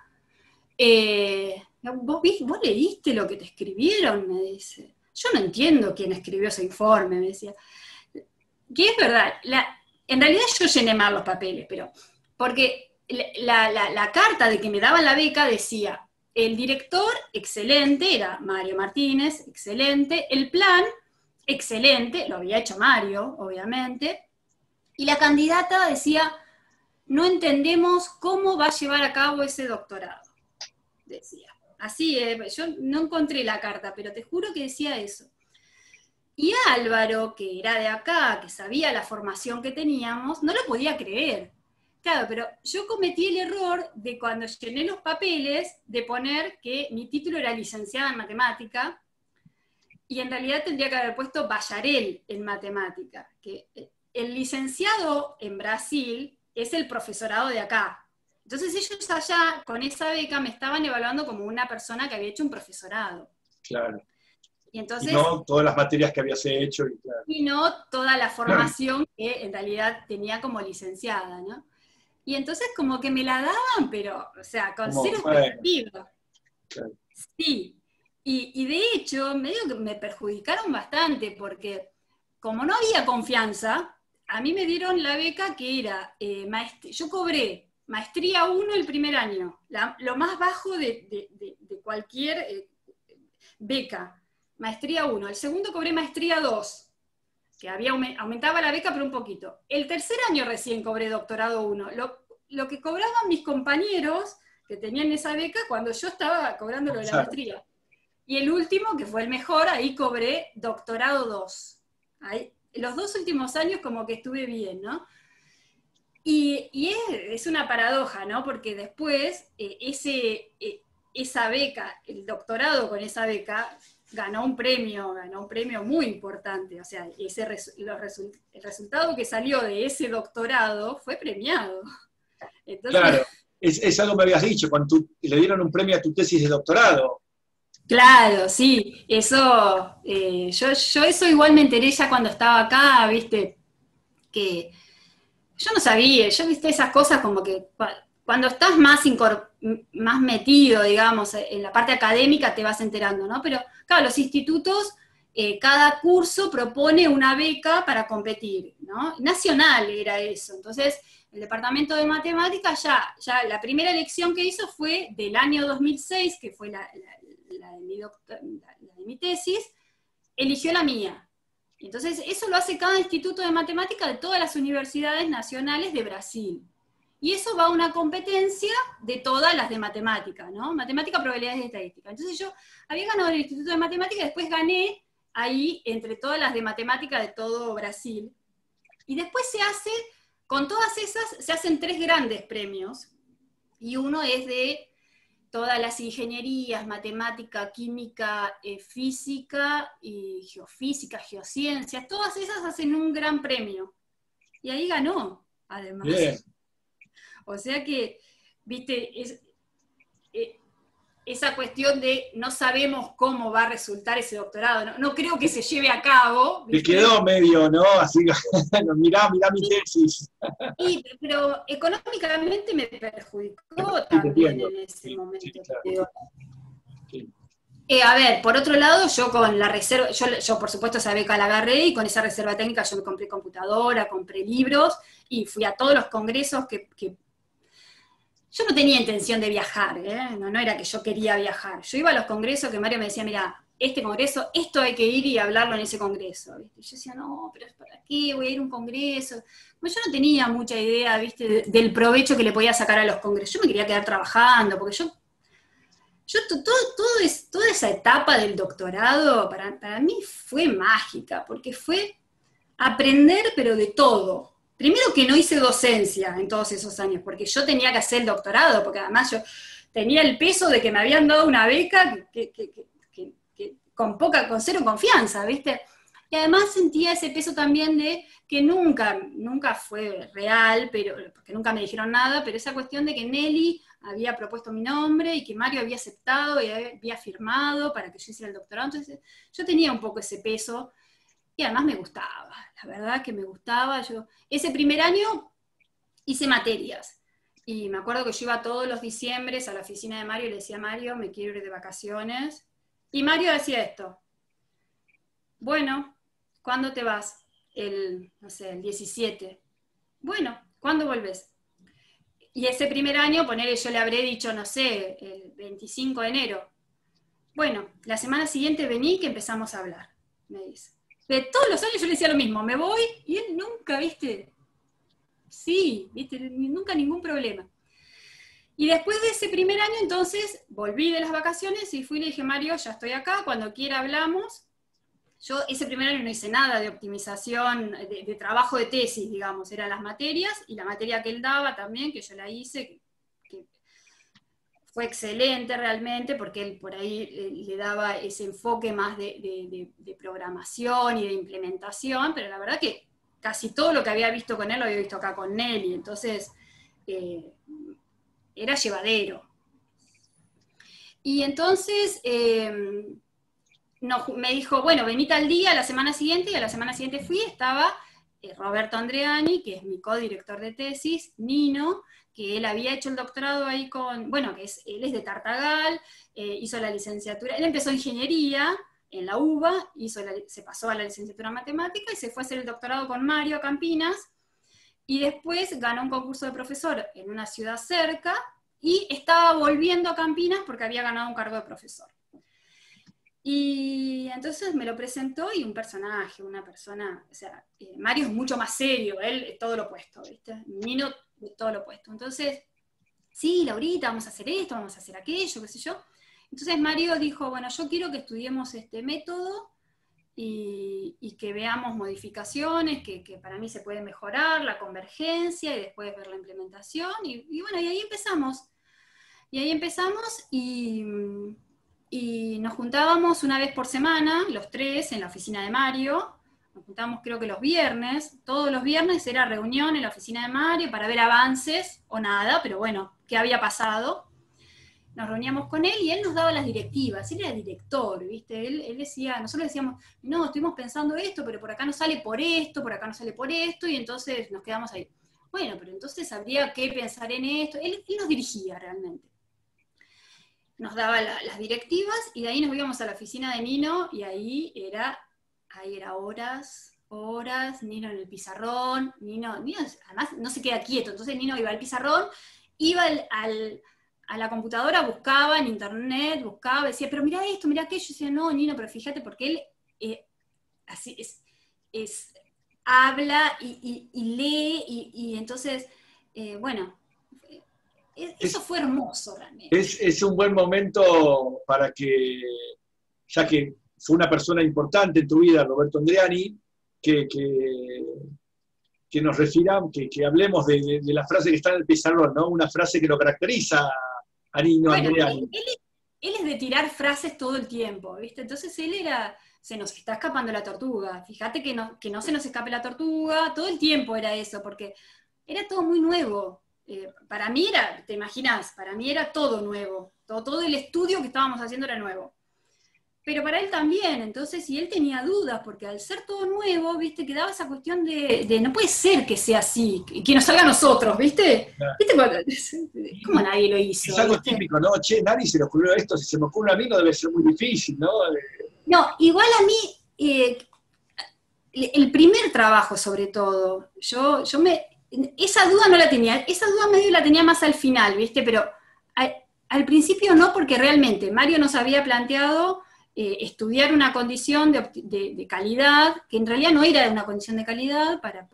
¿Vos leíste lo que te escribieron? Me dice. Yo no entiendo quién escribió ese informe, me decía. Que es verdad, en realidad yo llené mal los papeles, pero porque la carta de que me daban la beca decía, el director, excelente, era Mario Martínez, excelente, el plan, excelente, lo había hecho Mario, obviamente, y la candidata decía, no entendemos cómo va a llevar a cabo ese doctorado, decía. Así, yo no encontré la carta, pero te juro que decía eso. Y Álvaro, que era de acá, que sabía la formación que teníamos, no lo podía creer. Claro, pero yo cometí el error de cuando llené los papeles de poner que mi título era licenciada en matemática, y en realidad tendría que haber puesto bacharel en matemática, que el licenciado en Brasil es el profesorado de acá. Entonces ellos allá, con esa beca, me estaban evaluando como una persona que había hecho un profesorado. Claro. Y entonces, y no todas las materias que habías hecho. Claro. Y no toda la formación que en realidad tenía como licenciada, ¿no? Y entonces como que me la daban, pero, o sea, con Como, cero expectativa. Claro. Sí. Y de hecho, medio que me perjudicaron bastante, porque como no había confianza, a mí me dieron la beca que era, yo cobré maestría 1 el primer año, lo más bajo de cualquier beca, maestría 1. El segundo cobré maestría 2, que aumentaba la beca pero un poquito. El tercer año recién cobré doctorado 1, lo que cobraban mis compañeros que tenían esa beca cuando yo estaba cobrando lo de la maestría. Y el último, que fue el mejor, ahí cobré doctorado 2. Ahí, los 2 últimos años como que estuve bien, ¿no? Y es una paradoja, ¿no? Porque después esa beca, el doctorado con esa beca, ganó un premio muy importante. O sea, el resultado que salió de ese doctorado fue premiado. Entonces, claro, es algo que me habías dicho, cuando le dieron un premio a tu tesis de doctorado. Claro, sí, eso, yo eso igual me enteré ya cuando estaba acá, viste, que yo no sabía, yo viste esas cosas como que cuando estás más metido, digamos, en la parte académica te vas enterando, ¿no? Pero claro, los institutos, cada curso propone una beca para competir, ¿no? Nacional era eso, entonces el departamento de matemáticas ya la primera elección que hizo fue del año 2006, que fue la de mi tesis, eligió la mía. Entonces, eso lo hace cada instituto de matemática de todas las universidades nacionales de Brasil. Y eso va a una competencia de todas las de matemática, ¿no? Matemática, probabilidades y estadística. Entonces yo había ganado el instituto de matemática y después gané ahí entre todas las de matemática de todo Brasil. Y después con todas esas, se hacen 3 grandes premios. Y uno es de todas las ingenierías, matemática, química, física y geofísica, geociencias, todas esas hacen un gran premio. Y ahí ganó, además. Bien. O sea que viste, esa cuestión de no sabemos cómo va a resultar ese doctorado, no creo que se lleve a cabo. Me quedó medio, ¿no? Así que, mirá mi tesis. Sí, pero económicamente me perjudicó Sí, te también entiendo. en ese momento. Sí, claro. Digo. Sí. A ver, por otro lado, yo con la reserva, yo por supuesto esa beca la agarré y con esa reserva técnica yo me compré computadora, compré libros y fui a todos los congresos que yo no tenía intención de viajar, no era que yo quería viajar. Yo iba a los congresos que Mario me decía, mira, este congreso, esto hay que ir y hablarlo en ese congreso. ¿Viste? Y yo decía, no, pero ¿para qué voy a ir a un congreso? Bueno, yo no tenía mucha idea, ¿viste? Del provecho que le podía sacar a los congresos. Yo me quería quedar trabajando, porque toda esa etapa del doctorado para mí fue mágica, porque fue aprender, pero de todo. Primero que no hice docencia en todos esos años, porque yo tenía que hacer el doctorado, porque además yo tenía el peso de que me habían dado una beca con cero confianza, ¿viste? Y además sentía ese peso también de que nunca fue real, porque nunca me dijeron nada, pero esa cuestión de que Nelly había propuesto mi nombre y que Mario había aceptado y había firmado para que yo hiciera el doctorado. Entonces yo tenía un poco ese peso. Y además me gustaba, la verdad que me gustaba. Yo ese primer año hice materias, y me acuerdo que yo iba todos los diciembres a la oficina de Mario y le decía, Mario, me quiero ir de vacaciones. Y Mario decía esto, bueno, ¿cuándo te vas? El 17. Bueno, ¿cuándo volvés? Y ese primer año, ponele, yo le habré dicho, no sé, el 25 de enero. Bueno, la semana siguiente vení que empezamos a hablar, me dice. De todos los años yo le decía lo mismo, me voy, y él nunca, ¿viste? Sí, ¿viste? Nunca ningún problema. Y después de ese primer año, entonces, volví de las vacaciones y fui y le dije, Mario, ya estoy acá, cuando quiera hablamos. Yo ese primer año no hice nada de optimización, de trabajo de tesis, digamos, eran las materias, y la materia que él daba también, que yo la hice, que fue excelente realmente, porque él por ahí le daba ese enfoque más de programación y de implementación, pero la verdad que casi todo lo que había visto con él lo había visto acá con Nelly, entonces era llevadero. Y entonces me dijo, bueno, vení tal día, a la semana siguiente, y a la semana siguiente fui, estaba Roberto Andreani, que es mi codirector de tesis, Nino, que él había hecho el doctorado ahí bueno, él es de Tartagal, hizo la licenciatura, él empezó ingeniería en la UBA, se pasó a la licenciatura en matemática y se fue a hacer el doctorado con Mario a Campinas, y después ganó un concurso de profesor en una ciudad cerca, y estaba volviendo a Campinas porque había ganado un cargo de profesor. Y entonces me lo presentó, y un personaje, una persona, o sea, Mario es mucho más serio, él es todo lo opuesto, ¿viste? Nino es todo lo opuesto. Entonces, sí, Laurita, vamos a hacer esto, vamos a hacer aquello, qué sé yo. Entonces Mario dijo, bueno, yo quiero que estudiemos este método y que veamos modificaciones, que para mí se puede mejorar, la convergencia, y después ver la implementación, y bueno, y ahí empezamos. Y ahí empezamos, y nos juntábamos una vez por semana, los tres, en la oficina de Mario. Nos juntábamos creo que los viernes, todos los viernes era reunión en la oficina de Mario para ver avances, o nada, pero bueno, qué había pasado. Nos reuníamos con él y él nos daba las directivas, él era director, ¿viste? Él decía, nosotros decíamos, no, estuvimos pensando esto, pero por acá no sale por esto, por acá no sale por esto, y entonces nos quedamos ahí. Bueno, pero entonces habría que pensar en esto. Él nos dirigía realmente. Nos daba las directivas, y de ahí nos íbamos a la oficina de Nino, y ahí era horas, Nino en el pizarrón, Nino además no se queda quieto, entonces Nino iba al pizarrón, iba a la computadora, buscaba en internet, decía, pero mirá esto, mirá aquello, y decía, no, Nino, pero fíjate, porque él así habla y lee, y entonces, bueno, eso fue hermoso realmente. Es un buen momento para que, ya que fue una persona importante en tu vida, Roberto Andreani, que nos refiramos, que hablemos de la frase que está en el pizarrón, ¿no? Una frase que lo caracteriza a Nino Andreani. Él es de tirar frases todo el tiempo, ¿viste? Entonces él era, se nos está escapando la tortuga, fíjate que no se nos escape la tortuga, todo el tiempo era eso, porque era todo muy nuevo. Para mí era, te imaginas, para mí era todo nuevo, todo el estudio que estábamos haciendo era nuevo. Pero para él también, entonces, y él tenía dudas, porque al ser todo nuevo, viste, quedaba esa cuestión de no puede ser que sea así, que nos salga a nosotros, ¿viste? Claro. ¿Viste? ¿Cómo nadie lo hizo? Es algo ¿viste? típico, ¿no? Che, nadie se le ocurrió esto, si se me ocurre a mí no debe ser muy difícil, ¿no? No, igual a mí, el primer trabajo sobre todo, esa duda no la tenía, esa duda medio la tenía más al final, ¿viste? Pero al principio no, porque realmente Mario nos había planteado estudiar una condición de calidad, que en realidad no era una condición de calidad para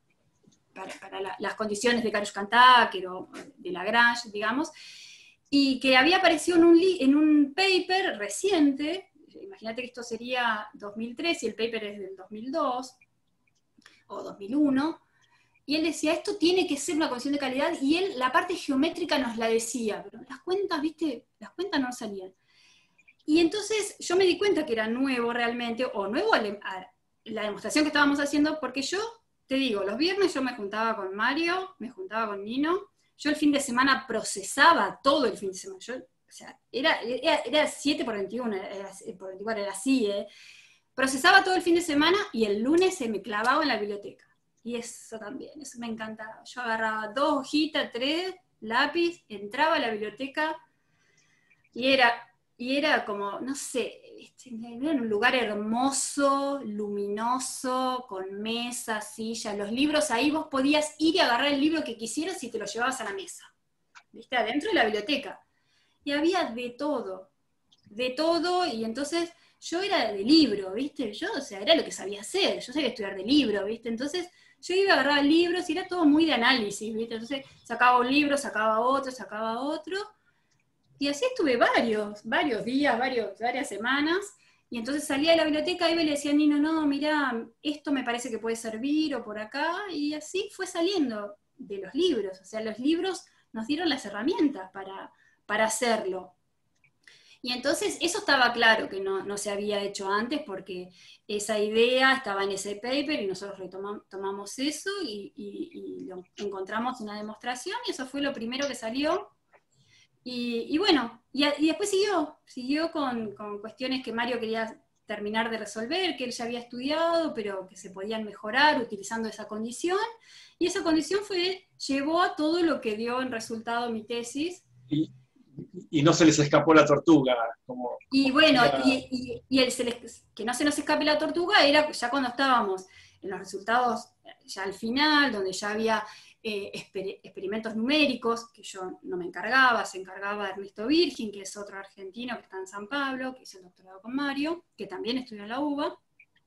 las condiciones de Karush-Kantaker o de Lagrange, digamos, y que había aparecido en un paper reciente. Imagínate que esto sería 2003 y el paper es del 2002 o 2001, y él decía, esto tiene que ser una condición de calidad, y él la parte geométrica nos la decía, pero las cuentas, ¿viste? Las cuentas no salían. Y entonces yo me di cuenta que era nuevo realmente, o nuevo a la demostración que estábamos haciendo, porque yo, te digo, los viernes yo me juntaba con Mario, me juntaba con Nino, yo el fin de semana procesaba todo el fin de semana, o sea, era 7 por 21, por 24, era así, procesaba todo el fin de semana y el lunes se me clavaba en la biblioteca. Y eso también, eso me encantaba. Yo agarraba 2 hojitas, 3, lápiz, entraba a la biblioteca y era como, no sé, era un lugar hermoso, luminoso, con mesas, sillas, los libros, ahí vos podías ir y agarrar el libro que quisieras y te lo llevabas a la mesa, ¿viste? Adentro de la biblioteca. Y había de todo, y entonces yo era de libro, ¿viste? Yo, o sea, era lo que sabía hacer, yo sabía estudiar de libro, ¿viste? Entonces yo iba a agarrar libros y era todo muy de análisis, ¿viste? Entonces sacaba un libro, sacaba otro, y así estuve varios días, varias semanas, y entonces salía de la biblioteca, iba y le decía a Nino, no, mirá, esto me parece que puede servir, o por acá, y así fue saliendo de los libros, o sea, los libros nos dieron las herramientas para hacerlo. Y entonces eso estaba claro que no se había hecho antes, porque esa idea estaba en ese paper y nosotros tomamos eso y lo encontramos en una demostración, y eso fue lo primero que salió. Y bueno, y después siguió con cuestiones que Mario quería terminar de resolver, que él ya había estudiado, pero que se podían mejorar utilizando esa condición, y esa condición llevó a todo lo que dio en resultado mi tesis. Y no se les escapó la tortuga. Y bueno, que no se nos escape la tortuga era ya cuando estábamos en los resultados, ya al final, donde ya había experimentos numéricos, que yo no me encargaba, se encargaba Ernesto Virgin, que es otro argentino que está en San Pablo, que hizo el doctorado con Mario, que también estudió en la UBA.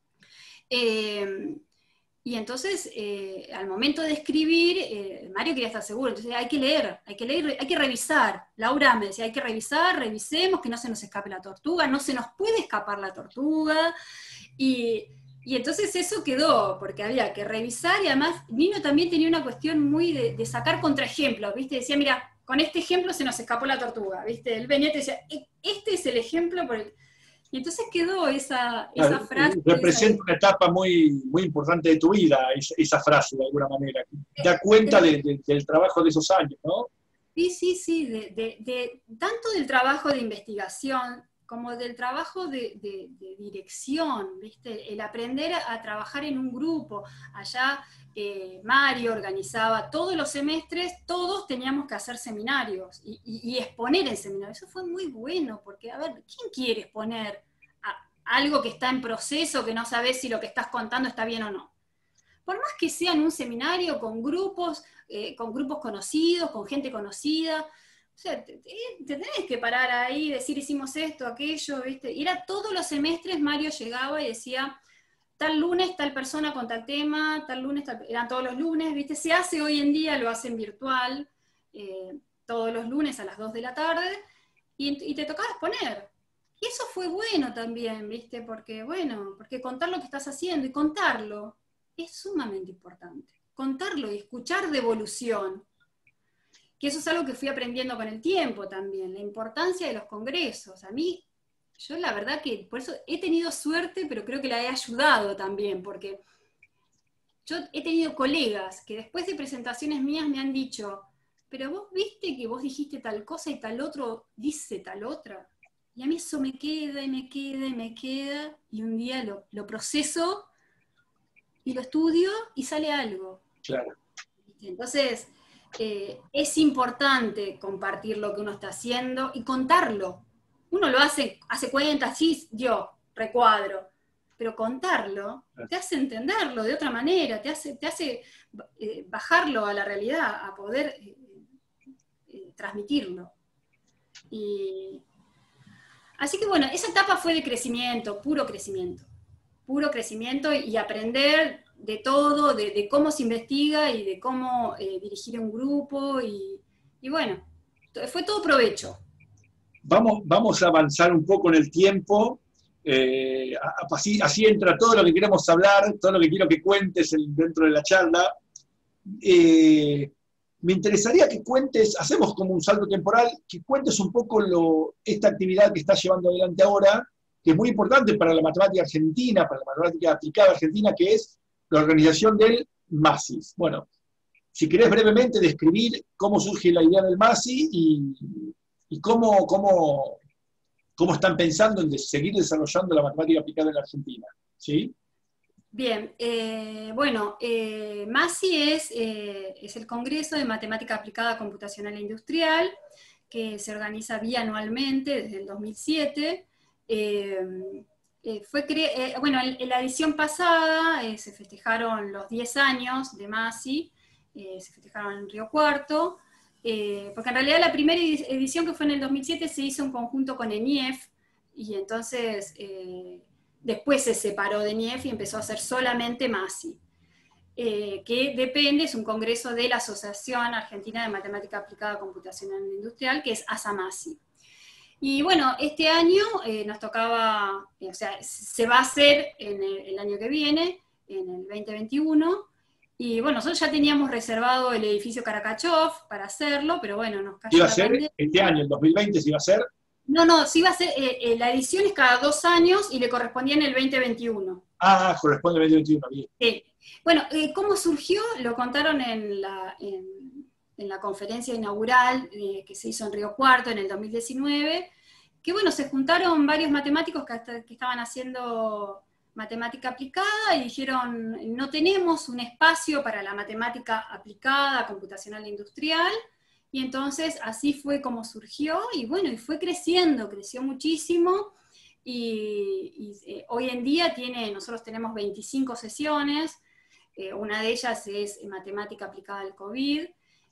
Y entonces, al momento de escribir, Mario quería estar seguro, entonces hay que leer, hay que revisar. Laura me decía, hay que revisar, revisemos, que no se nos escape la tortuga, no se nos puede escapar la tortuga. Y entonces eso quedó, porque había que revisar, y además Nino también tenía una cuestión muy de sacar contraejemplos, ¿viste? Decía, mira, con este ejemplo se nos escapó la tortuga, ¿viste? Él venía y te decía, este es el ejemplo por el... Y entonces quedó esa frase. Representa una etapa muy, muy importante de tu vida, esa frase, de alguna manera. Da cuenta del trabajo de esos años, ¿no? Sí, tanto del trabajo de investigación como del trabajo de dirección, ¿viste? El aprender a trabajar en un grupo. Allá Mario organizaba todos los semestres, todos teníamos que hacer seminarios y exponer en seminarios. Eso fue muy bueno, porque, a ver, ¿quién quiere exponer algo que está en proceso, que no sabes si lo que estás contando está bien o no? Por más que sea en un seminario con grupos conocidos, con gente conocida, o sea, te tenés que parar ahí y decir, hicimos esto, aquello, ¿viste? Y era todos los semestres, Mario llegaba y decía, tal lunes tal persona con tal tema, tal lunes, eran todos los lunes, ¿viste? Se hace hoy en día, lo hacen virtual, todos los lunes a las 2 de la tarde, y te tocaba exponer. Y eso fue bueno también, ¿viste? Porque contar lo que estás haciendo y contarlo es sumamente importante. Contarlo y escuchar devolución. Que eso es algo que fui aprendiendo con el tiempo también, la importancia de los congresos. A mí, yo la verdad que por eso he tenido suerte, pero creo que la he ayudado también, porque yo he tenido colegas que después de presentaciones mías me han dicho, pero vos viste que vos dijiste tal cosa y tal otro dice tal otra. Y a mí eso me queda y me queda y me queda, y un día lo proceso y lo estudio y sale algo. Claro. Entonces, es importante compartir lo que uno está haciendo y contarlo. Uno lo hace cuentas, sí, yo, recuadro, pero contarlo te hace entenderlo de otra manera, te hace bajarlo a la realidad, a poder transmitirlo. Así que bueno, esa etapa fue de crecimiento y aprender de todo, de cómo se investiga y de cómo dirigir un grupo, y bueno, fue todo provecho. Vamos a avanzar un poco en el tiempo, así entra todo lo que queremos hablar, todo lo que quiero que cuentes dentro de la charla. Me interesaría que cuentes, hacemos como un salto temporal, que cuentes un poco esta actividad que estás llevando adelante ahora, que es muy importante para la matemática argentina, para la matemática aplicada argentina, que es la organización del MASI. Bueno, si querés brevemente describir cómo surge la idea del MASI y cómo están pensando en seguir desarrollando la matemática aplicada en la Argentina, ¿sí? Bien, bueno, MASI es el Congreso de Matemática Aplicada Computacional e Industrial, que se organiza bianualmente desde el 2007. Bueno, en la edición pasada se festejaron los 10 años de MASI, se festejaron en Río Cuarto, porque en realidad la primera edición, que fue en el 2007, se hizo en conjunto con ENIEF, y entonces después se separó de ENIEF y empezó a hacer solamente MASI, que es un congreso de la Asociación Argentina de Matemática Aplicada Computacional e Industrial, que es ASAMASI. Y bueno, este año nos tocaba, o sea, se va a hacer en el año que viene, en el 2021, y bueno, nosotros ya teníamos reservado el edificio Karakachov para hacerlo, pero bueno, nos cayó ¿Iba a la ser pandemia. este año, el 2020, si iba a ser? No, sí va a ser, la edición es cada 2 años y le correspondía en el 2021. Ah, corresponde al 2021, bien. Sí. Bueno, ¿cómo surgió? Lo contaron en la conferencia inaugural que se hizo en Río Cuarto en el 2019, que bueno, se juntaron varios matemáticos que estaban haciendo matemática aplicada y dijeron, no tenemos un espacio para la matemática aplicada, computacional e industrial, y entonces así fue como surgió, y bueno, y fue creció muchísimo, y hoy en día nosotros tenemos 25 sesiones, una de ellas es matemática aplicada al COVID,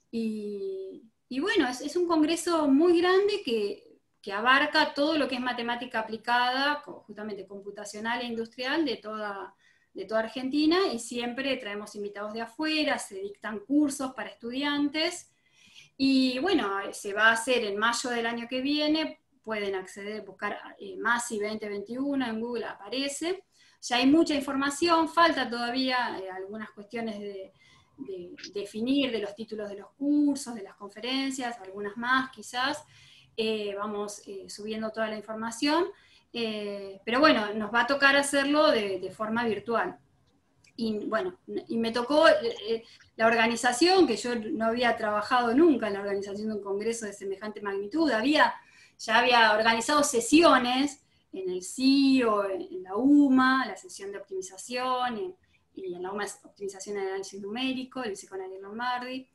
y bueno, es un congreso muy grande que abarca todo lo que es matemática aplicada, justamente computacional e industrial, de toda Argentina, y siempre traemos invitados de afuera, se dictan cursos para estudiantes, y bueno, se va a hacer en mayo del año que viene. Pueden acceder, buscar MASI 2021 en Google, aparece. Ya hay mucha información, falta todavía algunas cuestiones de definir, de los títulos de los cursos, de las conferencias, algunas más quizás. Vamos subiendo toda la información, pero bueno, nos va a tocar hacerlo de forma virtual. Y bueno, y me tocó la organización, que yo no había trabajado nunca en la organización de un congreso de semejante magnitud. Ya había organizado sesiones en el CIO, en la UMA, la sesión de optimización, y en la UMA es optimización y análisis numérico, el con Ariel Lombardi.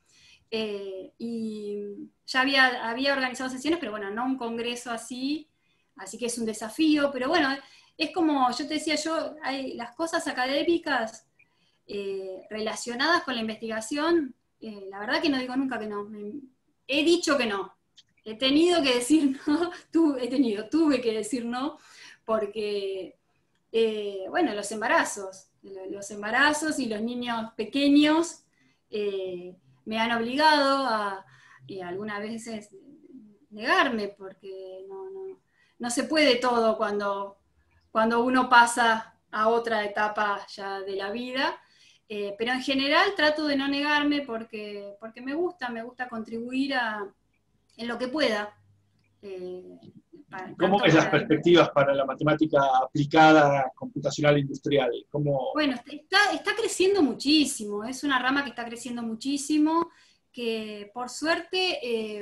Y ya había organizado sesiones, pero bueno, no un congreso así que es un desafío, pero bueno, es como yo te decía, hay las cosas académicas relacionadas con la investigación, la verdad que no digo nunca que no, he dicho que no, he tenido que decir no, tuve que decir no, porque, bueno, los embarazos y los niños pequeños me han obligado a algunas veces negarme, porque no se puede todo cuando uno pasa a otra etapa ya de la vida, pero en general trato de no negarme porque me gusta contribuir en lo que pueda. ¿Cómo ves las perspectivas para la matemática aplicada, computacional e industrial? Bueno, está creciendo muchísimo, es una rama que está creciendo muchísimo, que por suerte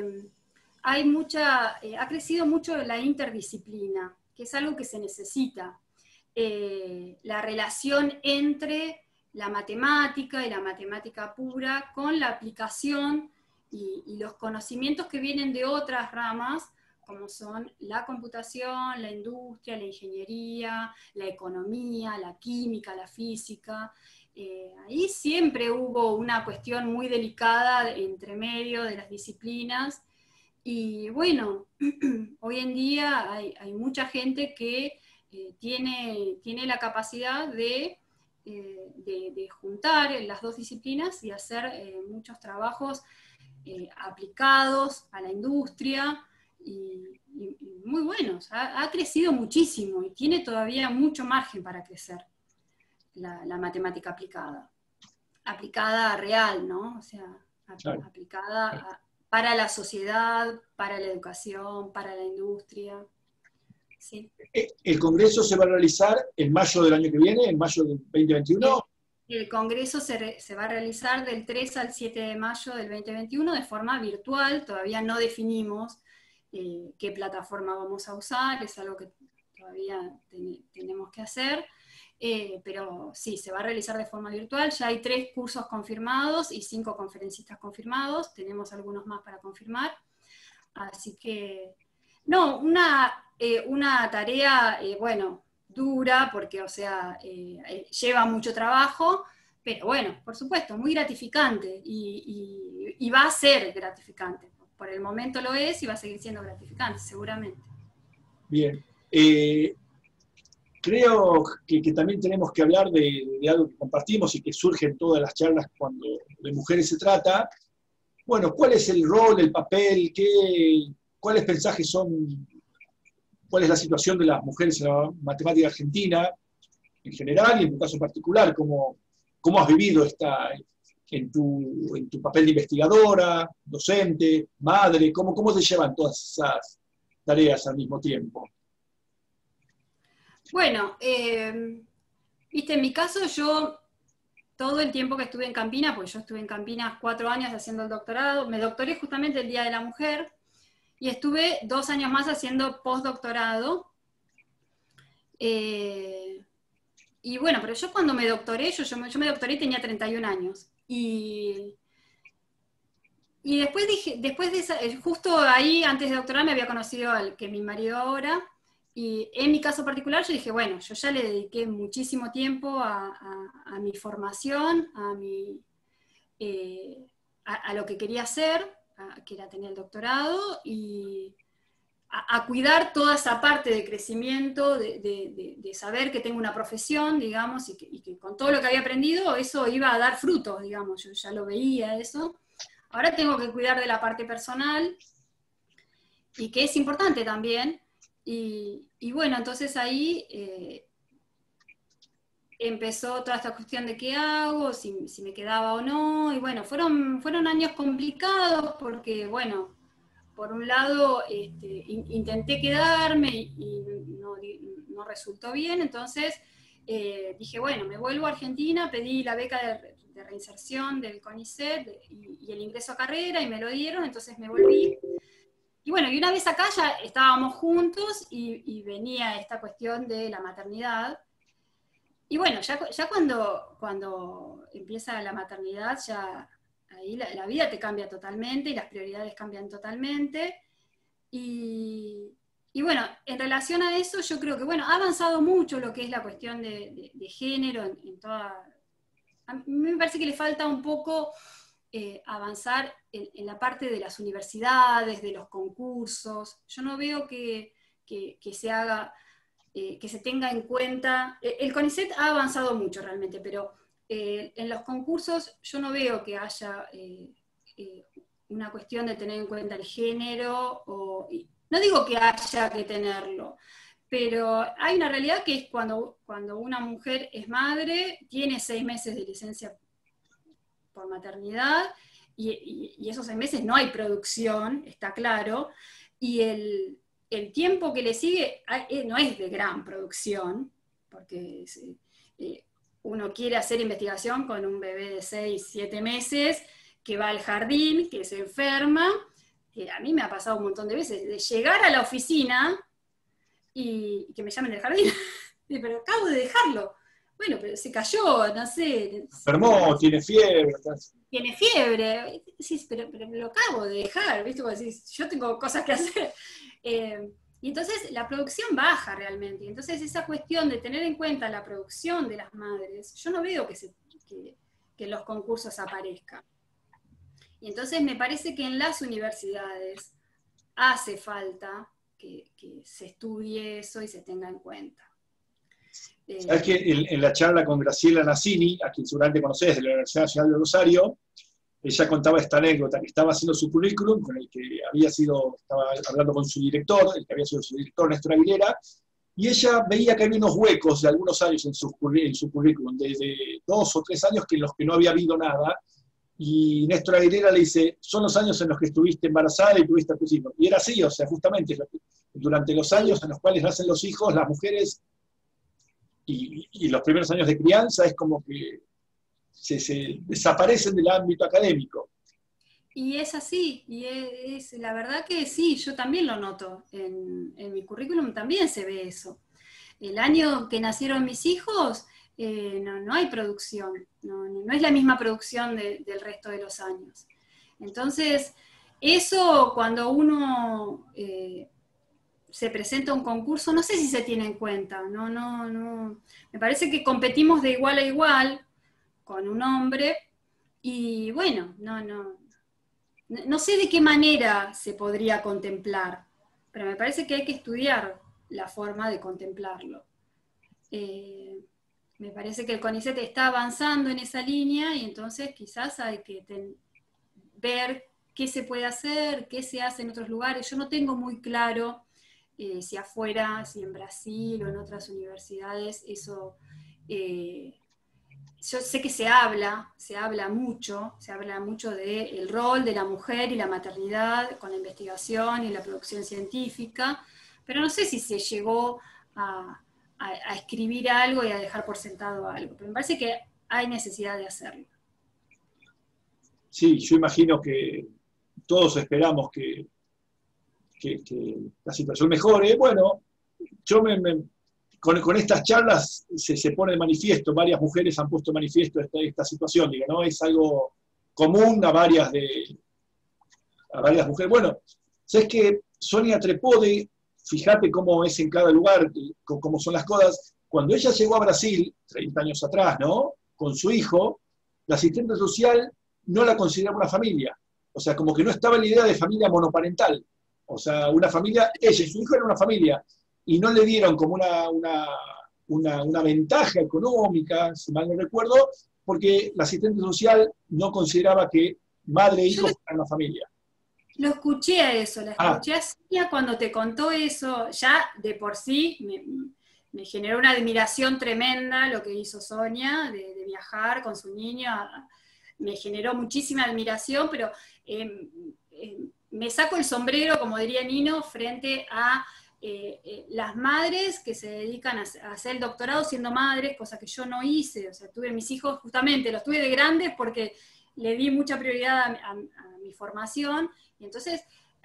ha crecido mucho la interdisciplina, que es algo que se necesita. La relación entre la matemática y la matemática pura con la aplicación y los conocimientos que vienen de otras ramas, como son la computación, la industria, la ingeniería, la economía, la química, la física. Ahí siempre hubo una cuestión muy delicada entre medio de las disciplinas, y bueno, hoy en día hay mucha gente que tiene la capacidad de juntar las dos disciplinas y hacer muchos trabajos aplicados a la industria, y muy buenos. Ha crecido muchísimo y tiene todavía mucho margen para crecer la matemática aplicada real, ¿no? O sea, Claro. aplicada para la sociedad, para la educación, para la industria. Sí. ¿El Congreso se va a realizar en mayo del año que viene, en mayo del 2021? El Congreso se va a realizar del 3 al 7 de mayo del 2021 de forma virtual. Todavía no definimos qué plataforma vamos a usar, es algo que todavía tenemos que hacer, pero sí, se va a realizar de forma virtual. Ya hay 3 cursos confirmados y 5 conferencistas confirmados, tenemos algunos más para confirmar, así que, no, una tarea, bueno, dura, porque, o sea, lleva mucho trabajo, pero bueno, por supuesto, muy gratificante, y va a ser gratificante. Por el momento lo es y va a seguir siendo gratificante, seguramente. Bien. Creo que también tenemos que hablar de algo que compartimos y que surge en todas las charlas cuando de mujeres se trata. Bueno, ¿cuál es el rol, el papel, cuáles mensajes son, cuál es la situación de las mujeres en la matemática argentina en general y en tu caso particular? ¿Cómo has vivido en tu papel de investigadora, docente, madre? ¿Cómo te llevan todas esas tareas al mismo tiempo? Bueno, viste, en mi caso yo, todo el tiempo que estuve en Campinas, pues yo estuve en Campinas 4 años haciendo el doctorado, me doctoré justamente el Día de la Mujer, y estuve 2 años más haciendo postdoctorado. Y bueno, pero yo cuando me doctoré, yo me doctoré y tenía 31 años. Y después justo ahí, antes de doctorar, me había conocido al que es mi marido ahora. Y en mi caso particular, yo dije, bueno, yo ya le dediqué muchísimo tiempo a mi formación, a lo que quería hacer, que era tener el doctorado, y a cuidar toda esa parte de crecimiento, de saber que tengo una profesión, digamos, y que con todo lo que había aprendido, eso iba a dar frutos, digamos, yo ya lo veía eso. Ahora tengo que cuidar de la parte personal, y que es importante también. Y bueno, entonces ahí empezó toda esta cuestión de qué hago, si me quedaba o no, y bueno, fueron años complicados porque, bueno, por un lado intenté quedarme y no resultó bien, entonces dije, bueno, me vuelvo a Argentina, pedí la beca de reinserción del CONICET y el ingreso a carrera, y me lo dieron, entonces me volví. Y bueno, y una vez acá ya estábamos juntos y venía esta cuestión de la maternidad. Y bueno, ya cuando empieza la maternidad, ya ahí la vida te cambia totalmente y las prioridades cambian totalmente. Y bueno, en relación a eso, yo creo que, bueno, ha avanzado mucho lo que es la cuestión de género en toda... A mí me parece que le falta un poco avanzar en la parte de las universidades, de los concursos. Yo no veo que se haga, que se tenga en cuenta. El CONICET ha avanzado mucho realmente, pero en los concursos yo no veo que haya una cuestión de tener en cuenta el género, no digo que haya que tenerlo, pero hay una realidad que es cuando una mujer es madre, tiene 6 meses de licencia por maternidad, y esos 6 meses no hay producción, está claro, y el tiempo que le sigue no es de gran producción, porque uno quiere hacer investigación con un bebé de 6, 7 meses, que va al jardín, que se enferma, que a mí me ha pasado un montón de veces, de llegar a la oficina y que me llamen del jardín, pero acabo de dejarlo. Bueno, pero se cayó, no sé. Enfermó, tiene fiebre. Tiene fiebre, sí, pero lo acabo de dejar, ¿viste? Como decís, yo tengo cosas que hacer. Y entonces la producción baja realmente. Entonces esa cuestión de tener en cuenta la producción de las madres, yo no veo que en los concursos aparezca. Y entonces me parece que en las universidades hace falta que se estudie eso y se tenga en cuenta. Sabes que en la charla con Graciela Nassini, a quien seguramente conocés, de la Universidad Nacional de Rosario, ella contaba esta anécdota, que estaba haciendo su currículum, con el que estaba hablando con su director, el que había sido su director, Néstor Aguilera, y ella veía que había unos huecos de algunos años en su currículum, desde 2 o 3 años en los que no había habido nada, y Néstor Aguilera le dice, son los años en los que estuviste embarazada y tuviste a tus hijos. Y era así, o sea, justamente, durante los años en los cuales nacen los hijos, las mujeres, y los primeros años de crianza, es como que se desaparecen del ámbito académico. Y es así, y es la verdad que sí, yo también lo noto, en mi currículum también se ve eso. El año que nacieron mis hijos, no hay producción, no es la misma producción del resto de los años. Entonces, eso cuando uno se presenta a un concurso, no sé si se tiene en cuenta, no. Me parece que competimos de igual a igual con un hombre, y bueno, no sé de qué manera se podría contemplar, pero me parece que hay que estudiar la forma de contemplarlo. Me parece que el CONICET está avanzando en esa línea y entonces quizás hay que ver qué se puede hacer, qué se hace en otros lugares. Yo no tengo muy claro si afuera, si en Brasil o en otras universidades, eso... yo sé que se habla mucho del rol de la mujer y la maternidad con la investigación y la producción científica, pero no sé si se llegó a escribir algo y a dejar por sentado algo, pero me parece que hay necesidad de hacerlo. Sí, yo imagino que todos esperamos que la situación mejore. Bueno, yo con estas charlas se pone de manifiesto, varias mujeres han puesto de manifiesto esta situación, digo, ¿no? Es algo común a varias mujeres. Bueno, sabes que Sonia Trepode, fíjate cómo es en cada lugar, cómo son las cosas. Cuando ella llegó a Brasil, 30 años atrás, ¿no? Con su hijo, la asistente social no la consideraba una familia. O sea, como que no estaba en la idea de familia monoparental. O sea, una familia, ella y su hijo eran una familia. Y no le dieron como una ventaja económica, si mal no recuerdo, porque la asistente social no consideraba que madre e hijo fueran una familia. Lo escuché a eso, la escuché a Sonia cuando te contó eso, ya de por sí me generó una admiración tremenda lo que hizo Sonia, de viajar con su niño, me generó muchísima admiración, pero me saco el sombrero, como diría Nino, frente a las madres que se dedican a hacer el doctorado siendo madres, cosa que yo no hice. O sea, tuve mis hijos, justamente los tuve de grandes porque le di mucha prioridad a mi formación, y entonces,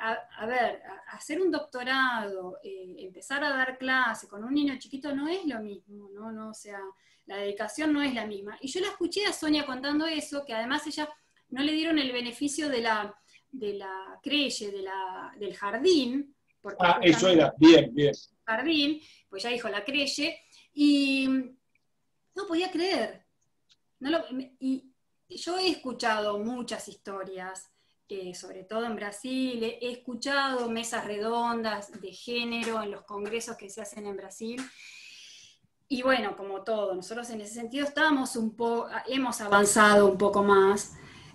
hacer un doctorado, empezar a dar clase con un niño chiquito no es lo mismo, o sea, la dedicación no es la misma. Y yo la escuché a Sonia contando eso, que además ella no le dieron el beneficio de la crèche, del jardín, porque eso era, bien. Jardín, pues ya dijo la crèche, y no podía creer. Y yo he escuchado muchas historias, sobre todo en Brasil, he escuchado mesas redondas de género en los congresos que se hacen en Brasil, y bueno, como todo, nosotros en ese sentido hemos avanzado un poco más,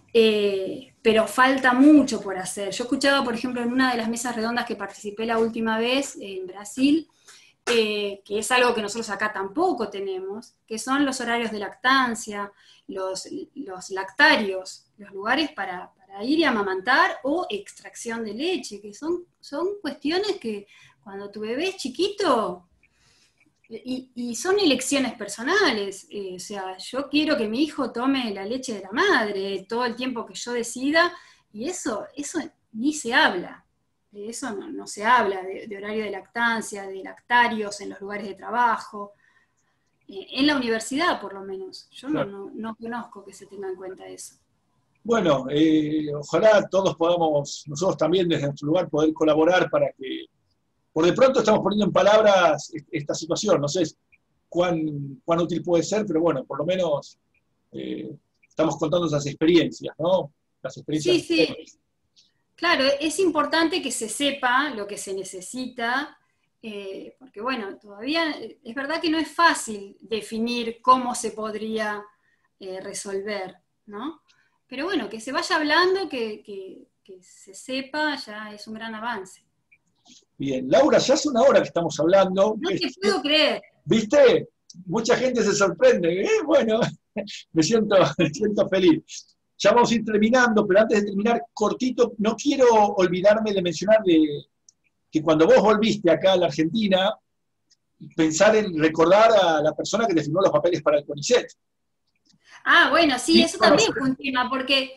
pero falta mucho por hacer. Yo escuchaba, por ejemplo, en una de las mesas redondas que participé la última vez en Brasil, que es algo que nosotros acá tampoco tenemos, que son los horarios de lactancia, los lactarios, los lugares para ir y amamantar o extracción de leche, que son cuestiones que cuando tu bebé es chiquito Y son elecciones personales, o sea, yo quiero que mi hijo tome la leche de la madre todo el tiempo que yo decida, y eso ni se habla, de eso no se habla, de horario de lactancia, de lactarios en los lugares de trabajo, en la universidad por lo menos, yo Claro. no conozco que se tenga en cuenta eso. Bueno, ojalá todos podamos, nosotros también desde nuestro lugar, poder colaborar para que, por de pronto estamos poniendo en palabras esta situación, no sé cuán útil puede ser, pero bueno, por lo menos estamos contando esas experiencias, ¿no? Las experiencias. Sí, sí, claro, es importante que se sepa lo que se necesita, porque bueno, todavía es verdad que no es fácil definir cómo se podría resolver, ¿no? Pero bueno, que se vaya hablando, que se sepa, ya es un gran avance. Bien, Laura, ya hace una hora que estamos hablando, No te puedo creer. ¿viste? Mucha gente se sorprende, bueno, me siento feliz. Ya vamos a ir terminando, pero antes de terminar, cortito, no quiero olvidarme de mencionar que cuando vos volviste acá a la Argentina, pensar en recordar a la persona que te firmó los papeles para el CONICET. Ah, bueno, sí, Sí, eso también conocer. fue un tema, porque,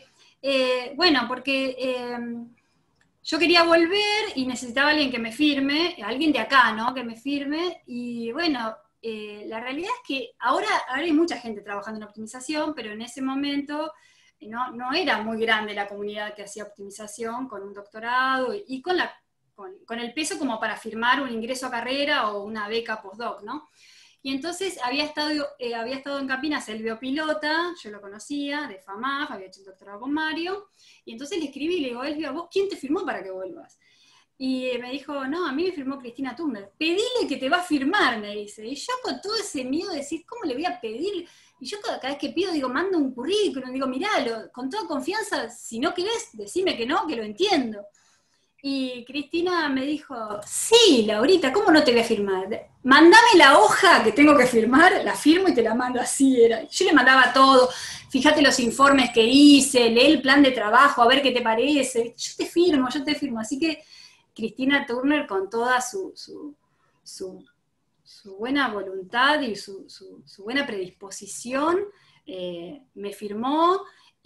yo quería volver y necesitaba alguien que me firme, alguien de acá, ¿no? Que me firme, y bueno, la realidad es que ahora hay mucha gente trabajando en optimización, pero en ese momento no era muy grande la comunidad que hacía optimización con un doctorado y con el peso como para firmar un ingreso a carrera o una beca postdoc, ¿no? Y entonces había estado en Campinas el biopilota, yo lo conocía, de FAMAF, había hecho el doctorado con Mario, y entonces le escribí y le digo, Elvio, ¿vos quién te firmó para que vuelvas? Y me dijo, no, a mí me firmó Cristina Turner. Pedile que te va a firmar, me dice. Y yo con todo ese miedo de decir, ¿cómo le voy a pedir? Y yo cada vez que pido, digo, mando un currículum, digo, miralo, con toda confianza, si no querés, decime que no, que lo entiendo. Y Cristina me dijo, sí, Laurita, ¿cómo no te voy a firmar? Mándame la hoja que tengo que firmar, la firmo y te la mando, así era. Yo le mandaba todo, fíjate los informes que hice, lee el plan de trabajo, a ver qué te parece. Yo te firmo. Así que Cristina Turner, con toda su buena voluntad y su buena predisposición, me firmó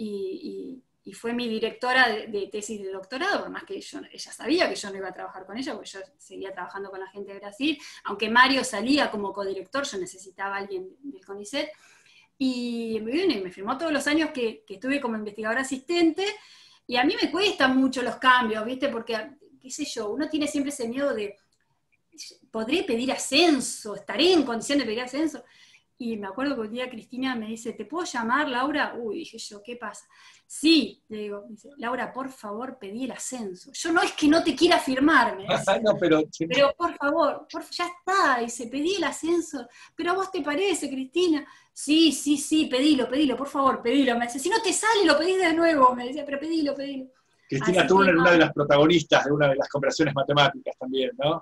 y fue mi directora de tesis de doctorado, por más que ella sabía que yo no iba a trabajar con ella, porque yo seguía trabajando con la gente de Brasil, aunque Mario salía como codirector, yo necesitaba a alguien del CONICET, y me firmó todos los años que estuve como investigadora asistente, y a mí me cuestan mucho los cambios, ¿viste? Porque, qué sé yo, uno tiene siempre ese miedo de, ¿podré pedir ascenso? ¿Estaré en condición de pedir ascenso? Y me acuerdo que un día Cristina me dice, ¿te puedo llamar, Laura? Uy, dije yo, ¿qué pasa? Sí, le digo, me dice, Laura, por favor, pedí el ascenso. Yo no es que no te quiera firmar, me decía. No, pero Pero por favor, ya está, dice, pedí el ascenso. ¿Pero a vos te parece, Cristina? Sí, sí, sí, pedilo, por favor, pedilo. Me dice, si no te sale, lo pedís de nuevo. Me decía, pero pedilo. Cristina Así que Turner, una de no, las protagonistas de una de las conversaciones matemáticas también, ¿no?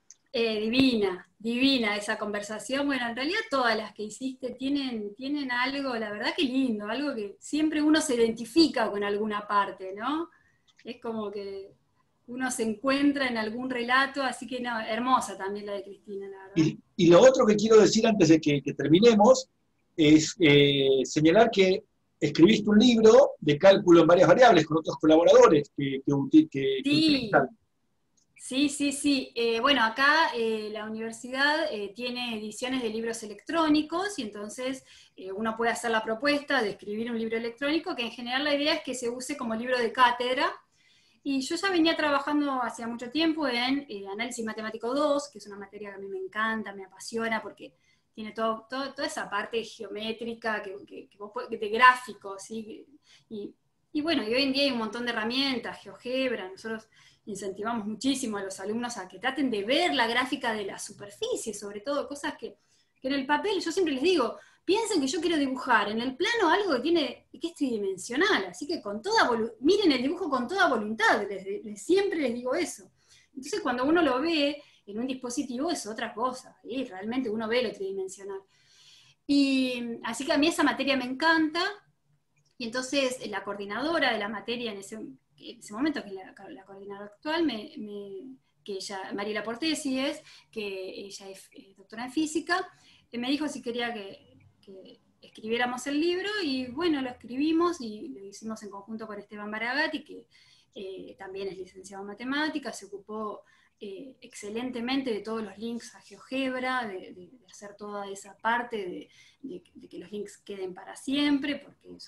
divina esa conversación. Bueno, en realidad todas las que hiciste tienen algo, la verdad que lindo, algo que siempre uno se identifica con alguna parte, ¿no? Es como que uno se encuentra en algún relato, así que no, hermosa también la de Cristina, la verdad. Y lo otro que quiero decir antes de que terminemos es señalar que escribiste un libro de cálculo en varias variables con otros colaboradores que Sí, utilizan. sí. Bueno, acá la universidad tiene ediciones de libros electrónicos y entonces uno puede hacer la propuesta de escribir un libro electrónico, que en general la idea es que se use como libro de cátedra. Y yo ya venía trabajando hacía mucho tiempo en Análisis Matemático 2, que es una materia que a mí me encanta, me apasiona, porque tiene toda esa parte geométrica, de gráficos, ¿sí? Y bueno, y hoy en día hay un montón de herramientas, GeoGebra, nosotros incentivamos muchísimo a los alumnos a que traten de ver la gráfica de la superficie, sobre todo cosas que en el papel, yo siempre les digo, piensen que yo quiero dibujar en el plano algo que es tridimensional, así que miren el dibujo con toda voluntad, siempre les digo eso. Entonces cuando uno lo ve en un dispositivo es otra cosa, y realmente uno ve lo tridimensional. Y así que a mí esa materia me encanta, y entonces la coordinadora de la materia en ese momento, que es la coordinadora actual, que ella, Mariela Portesi que ella es doctora en física, me dijo si quería que escribiéramos el libro, y bueno, lo escribimos y lo hicimos en conjunto con Esteban Baragati, que también es licenciado en matemáticas, se ocupó excelentemente de todos los links a GeoGebra, de hacer toda esa parte de que los links queden para siempre, porque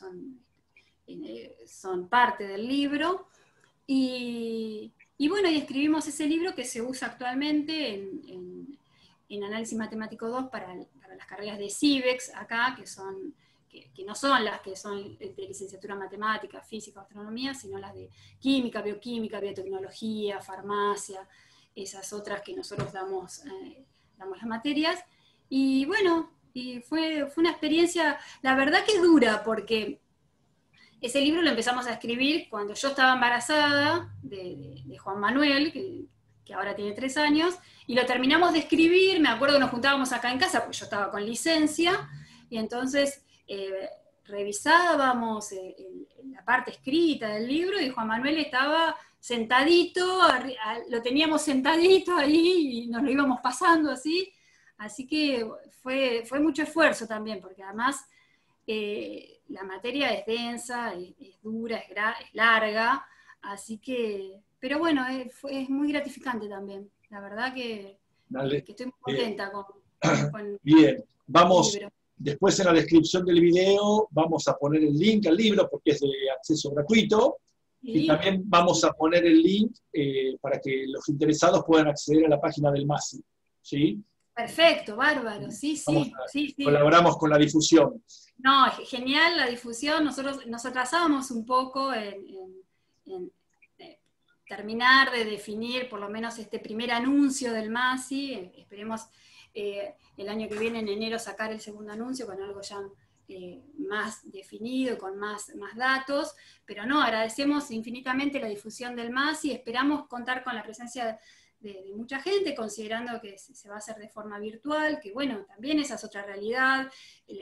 son parte del libro. Y bueno, y escribimos ese libro que se usa actualmente en Análisis Matemático 2 para las carreras de CIBEX acá, que no son las que son de licenciatura en matemática, física, astronomía, sino las de química, bioquímica, biotecnología, farmacia, esas otras que nosotros damos las materias. Y bueno, y fue una experiencia, la verdad que dura, porque ese libro lo empezamos a escribir cuando yo estaba embarazada de Juan Manuel, que ahora tiene 3 años, y lo terminamos de escribir. Me acuerdo que nos juntábamos acá en casa, porque yo estaba con licencia, y entonces revisábamos la parte escrita del libro, y Juan Manuel estaba sentadito, lo teníamos sentadito ahí, y nos lo íbamos pasando así que fue mucho esfuerzo también, porque además la materia es densa, es dura, es larga, así que, pero bueno, es muy gratificante también, la verdad que estoy muy contenta con bien, vamos, el libro. después en la descripción del video vamos a poner el link al libro, porque es de acceso gratuito, y también vamos a poner el link para que los interesados puedan acceder a la página del MASI, ¿sí? Perfecto, bárbaro, sí. Colaboramos con la difusión. No, genial la difusión. Nosotros nos atrasábamos un poco en terminar de definir por lo menos este primer anuncio del MASI. Esperemos el año que viene, en enero, sacar el segundo anuncio con algo ya más definido, con más datos, pero no, agradecemos infinitamente la difusión del MASI, esperamos contar con la presencia de mucha gente, considerando que se va a hacer de forma virtual, que bueno, también esa es otra realidad.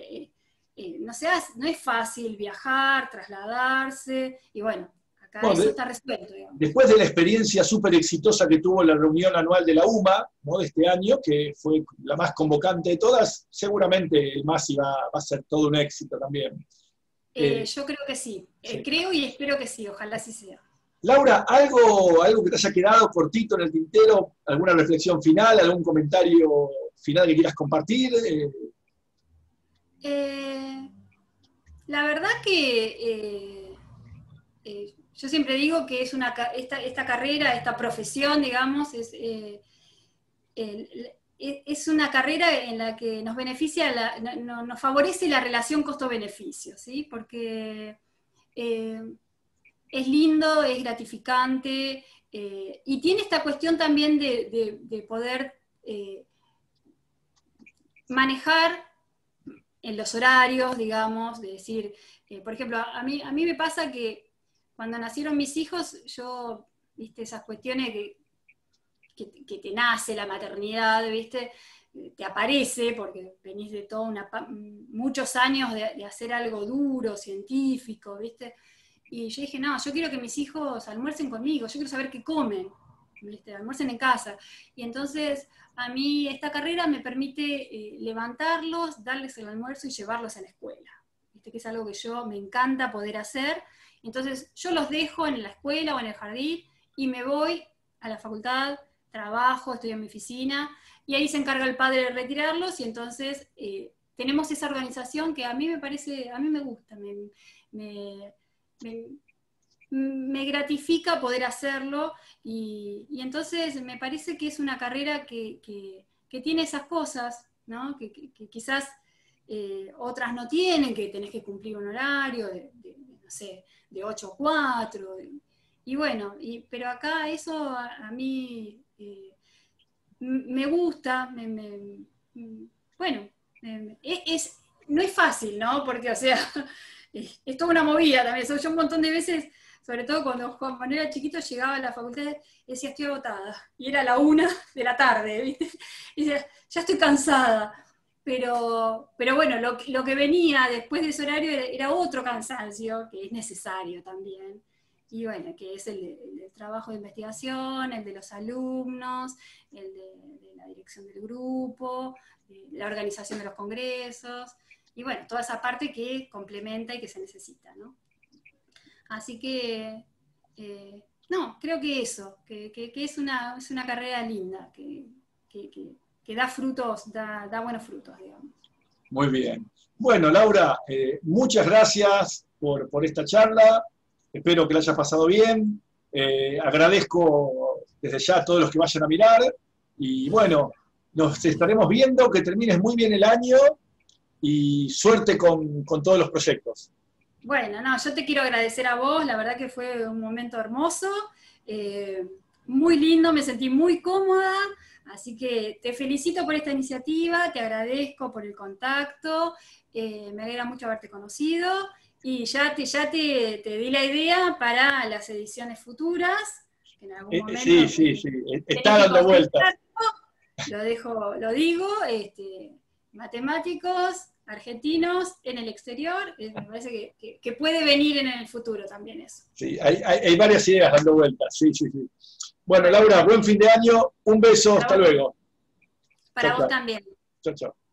No es fácil viajar, trasladarse, y bueno, acá eso está resuelto, digamos. Después de la experiencia súper exitosa que tuvo la reunión anual de la UMA, ¿no?, de este año, que fue la más convocante de todas, seguramente el MASI va a ser todo un éxito también. Yo creo que sí, creo y espero que sí, ojalá así sea. Laura, ¿algo que te haya quedado cortito en el tintero? ¿Alguna reflexión final? ¿Algún comentario final que quieras compartir? La verdad que yo siempre digo que es esta carrera, esta profesión, digamos, es una carrera en la que nos beneficia, nos favorece la relación costo-beneficio, ¿sí? Porque es lindo, es gratificante, y tiene esta cuestión también de poder manejar en los horarios, digamos, de decir, por ejemplo, a mí me pasa que cuando nacieron mis hijos, yo, viste, esas cuestiones que te nace la maternidad, viste, te aparece, porque venís de muchos años de hacer algo duro, científico, viste. Y yo dije, no, yo quiero que mis hijos almuercen conmigo, yo quiero saber qué comen, ¿viste? Almuercen en casa. Y entonces a mí esta carrera me permite levantarlos, darles el almuerzo y llevarlos a la escuela, ¿viste? Que es algo que me encanta poder hacer. Entonces yo los dejo en la escuela o en el jardín y me voy a la facultad, trabajo, estoy en mi oficina, y ahí se encarga el padre de retirarlos, y entonces tenemos esa organización que a mí me parece, a mí me gusta, me gratifica poder hacerlo, y entonces me parece que es una carrera que tiene esas cosas, ¿no? Que quizás otras no tienen, que tenés que cumplir un horario no sé, de 8 a 4, y bueno, pero acá eso a mí me gusta, bueno, no es fácil, ¿no? Porque, o sea, es toda una movida también. Yo un montón de veces, sobre todo cuando Juan Manuel era chiquito, llegaba a la facultad y decía, estoy agotada. Y era la 1 de la tarde, ¿viste? Y decía, ya estoy cansada. Pero bueno, lo que venía después de ese horario era otro cansancio, que es necesario también. y bueno, que es el del trabajo de investigación, el de los alumnos, el de la dirección del grupo, la organización de los congresos, y bueno, toda esa parte que complementa y que se necesita, ¿no? Así que, no, creo que eso, que es una carrera linda, que da frutos, da buenos frutos, digamos. Muy bien. Bueno, Laura, muchas gracias por esta charla. Espero que la hayas pasado bien. Agradezco desde ya a todos los que vayan a mirar. Y bueno, nos estaremos viendo, que termines muy bien el año y suerte con todos los proyectos. Bueno, no, yo te quiero agradecer a vos, la verdad que fue un momento hermoso, muy lindo, me sentí muy cómoda, así que te felicito por esta iniciativa, te agradezco por el contacto, me alegra mucho haberte conocido, y ya te di la idea para las ediciones futuras, que en algún momento... Sí, está dando vueltas. Lo digo, matemáticos argentinos en el exterior, me parece que puede venir en el futuro también eso. Sí, hay varias ideas dando vueltas, sí. Bueno, Laura, buen fin de año, un beso, hasta luego. Para vos también. Chao.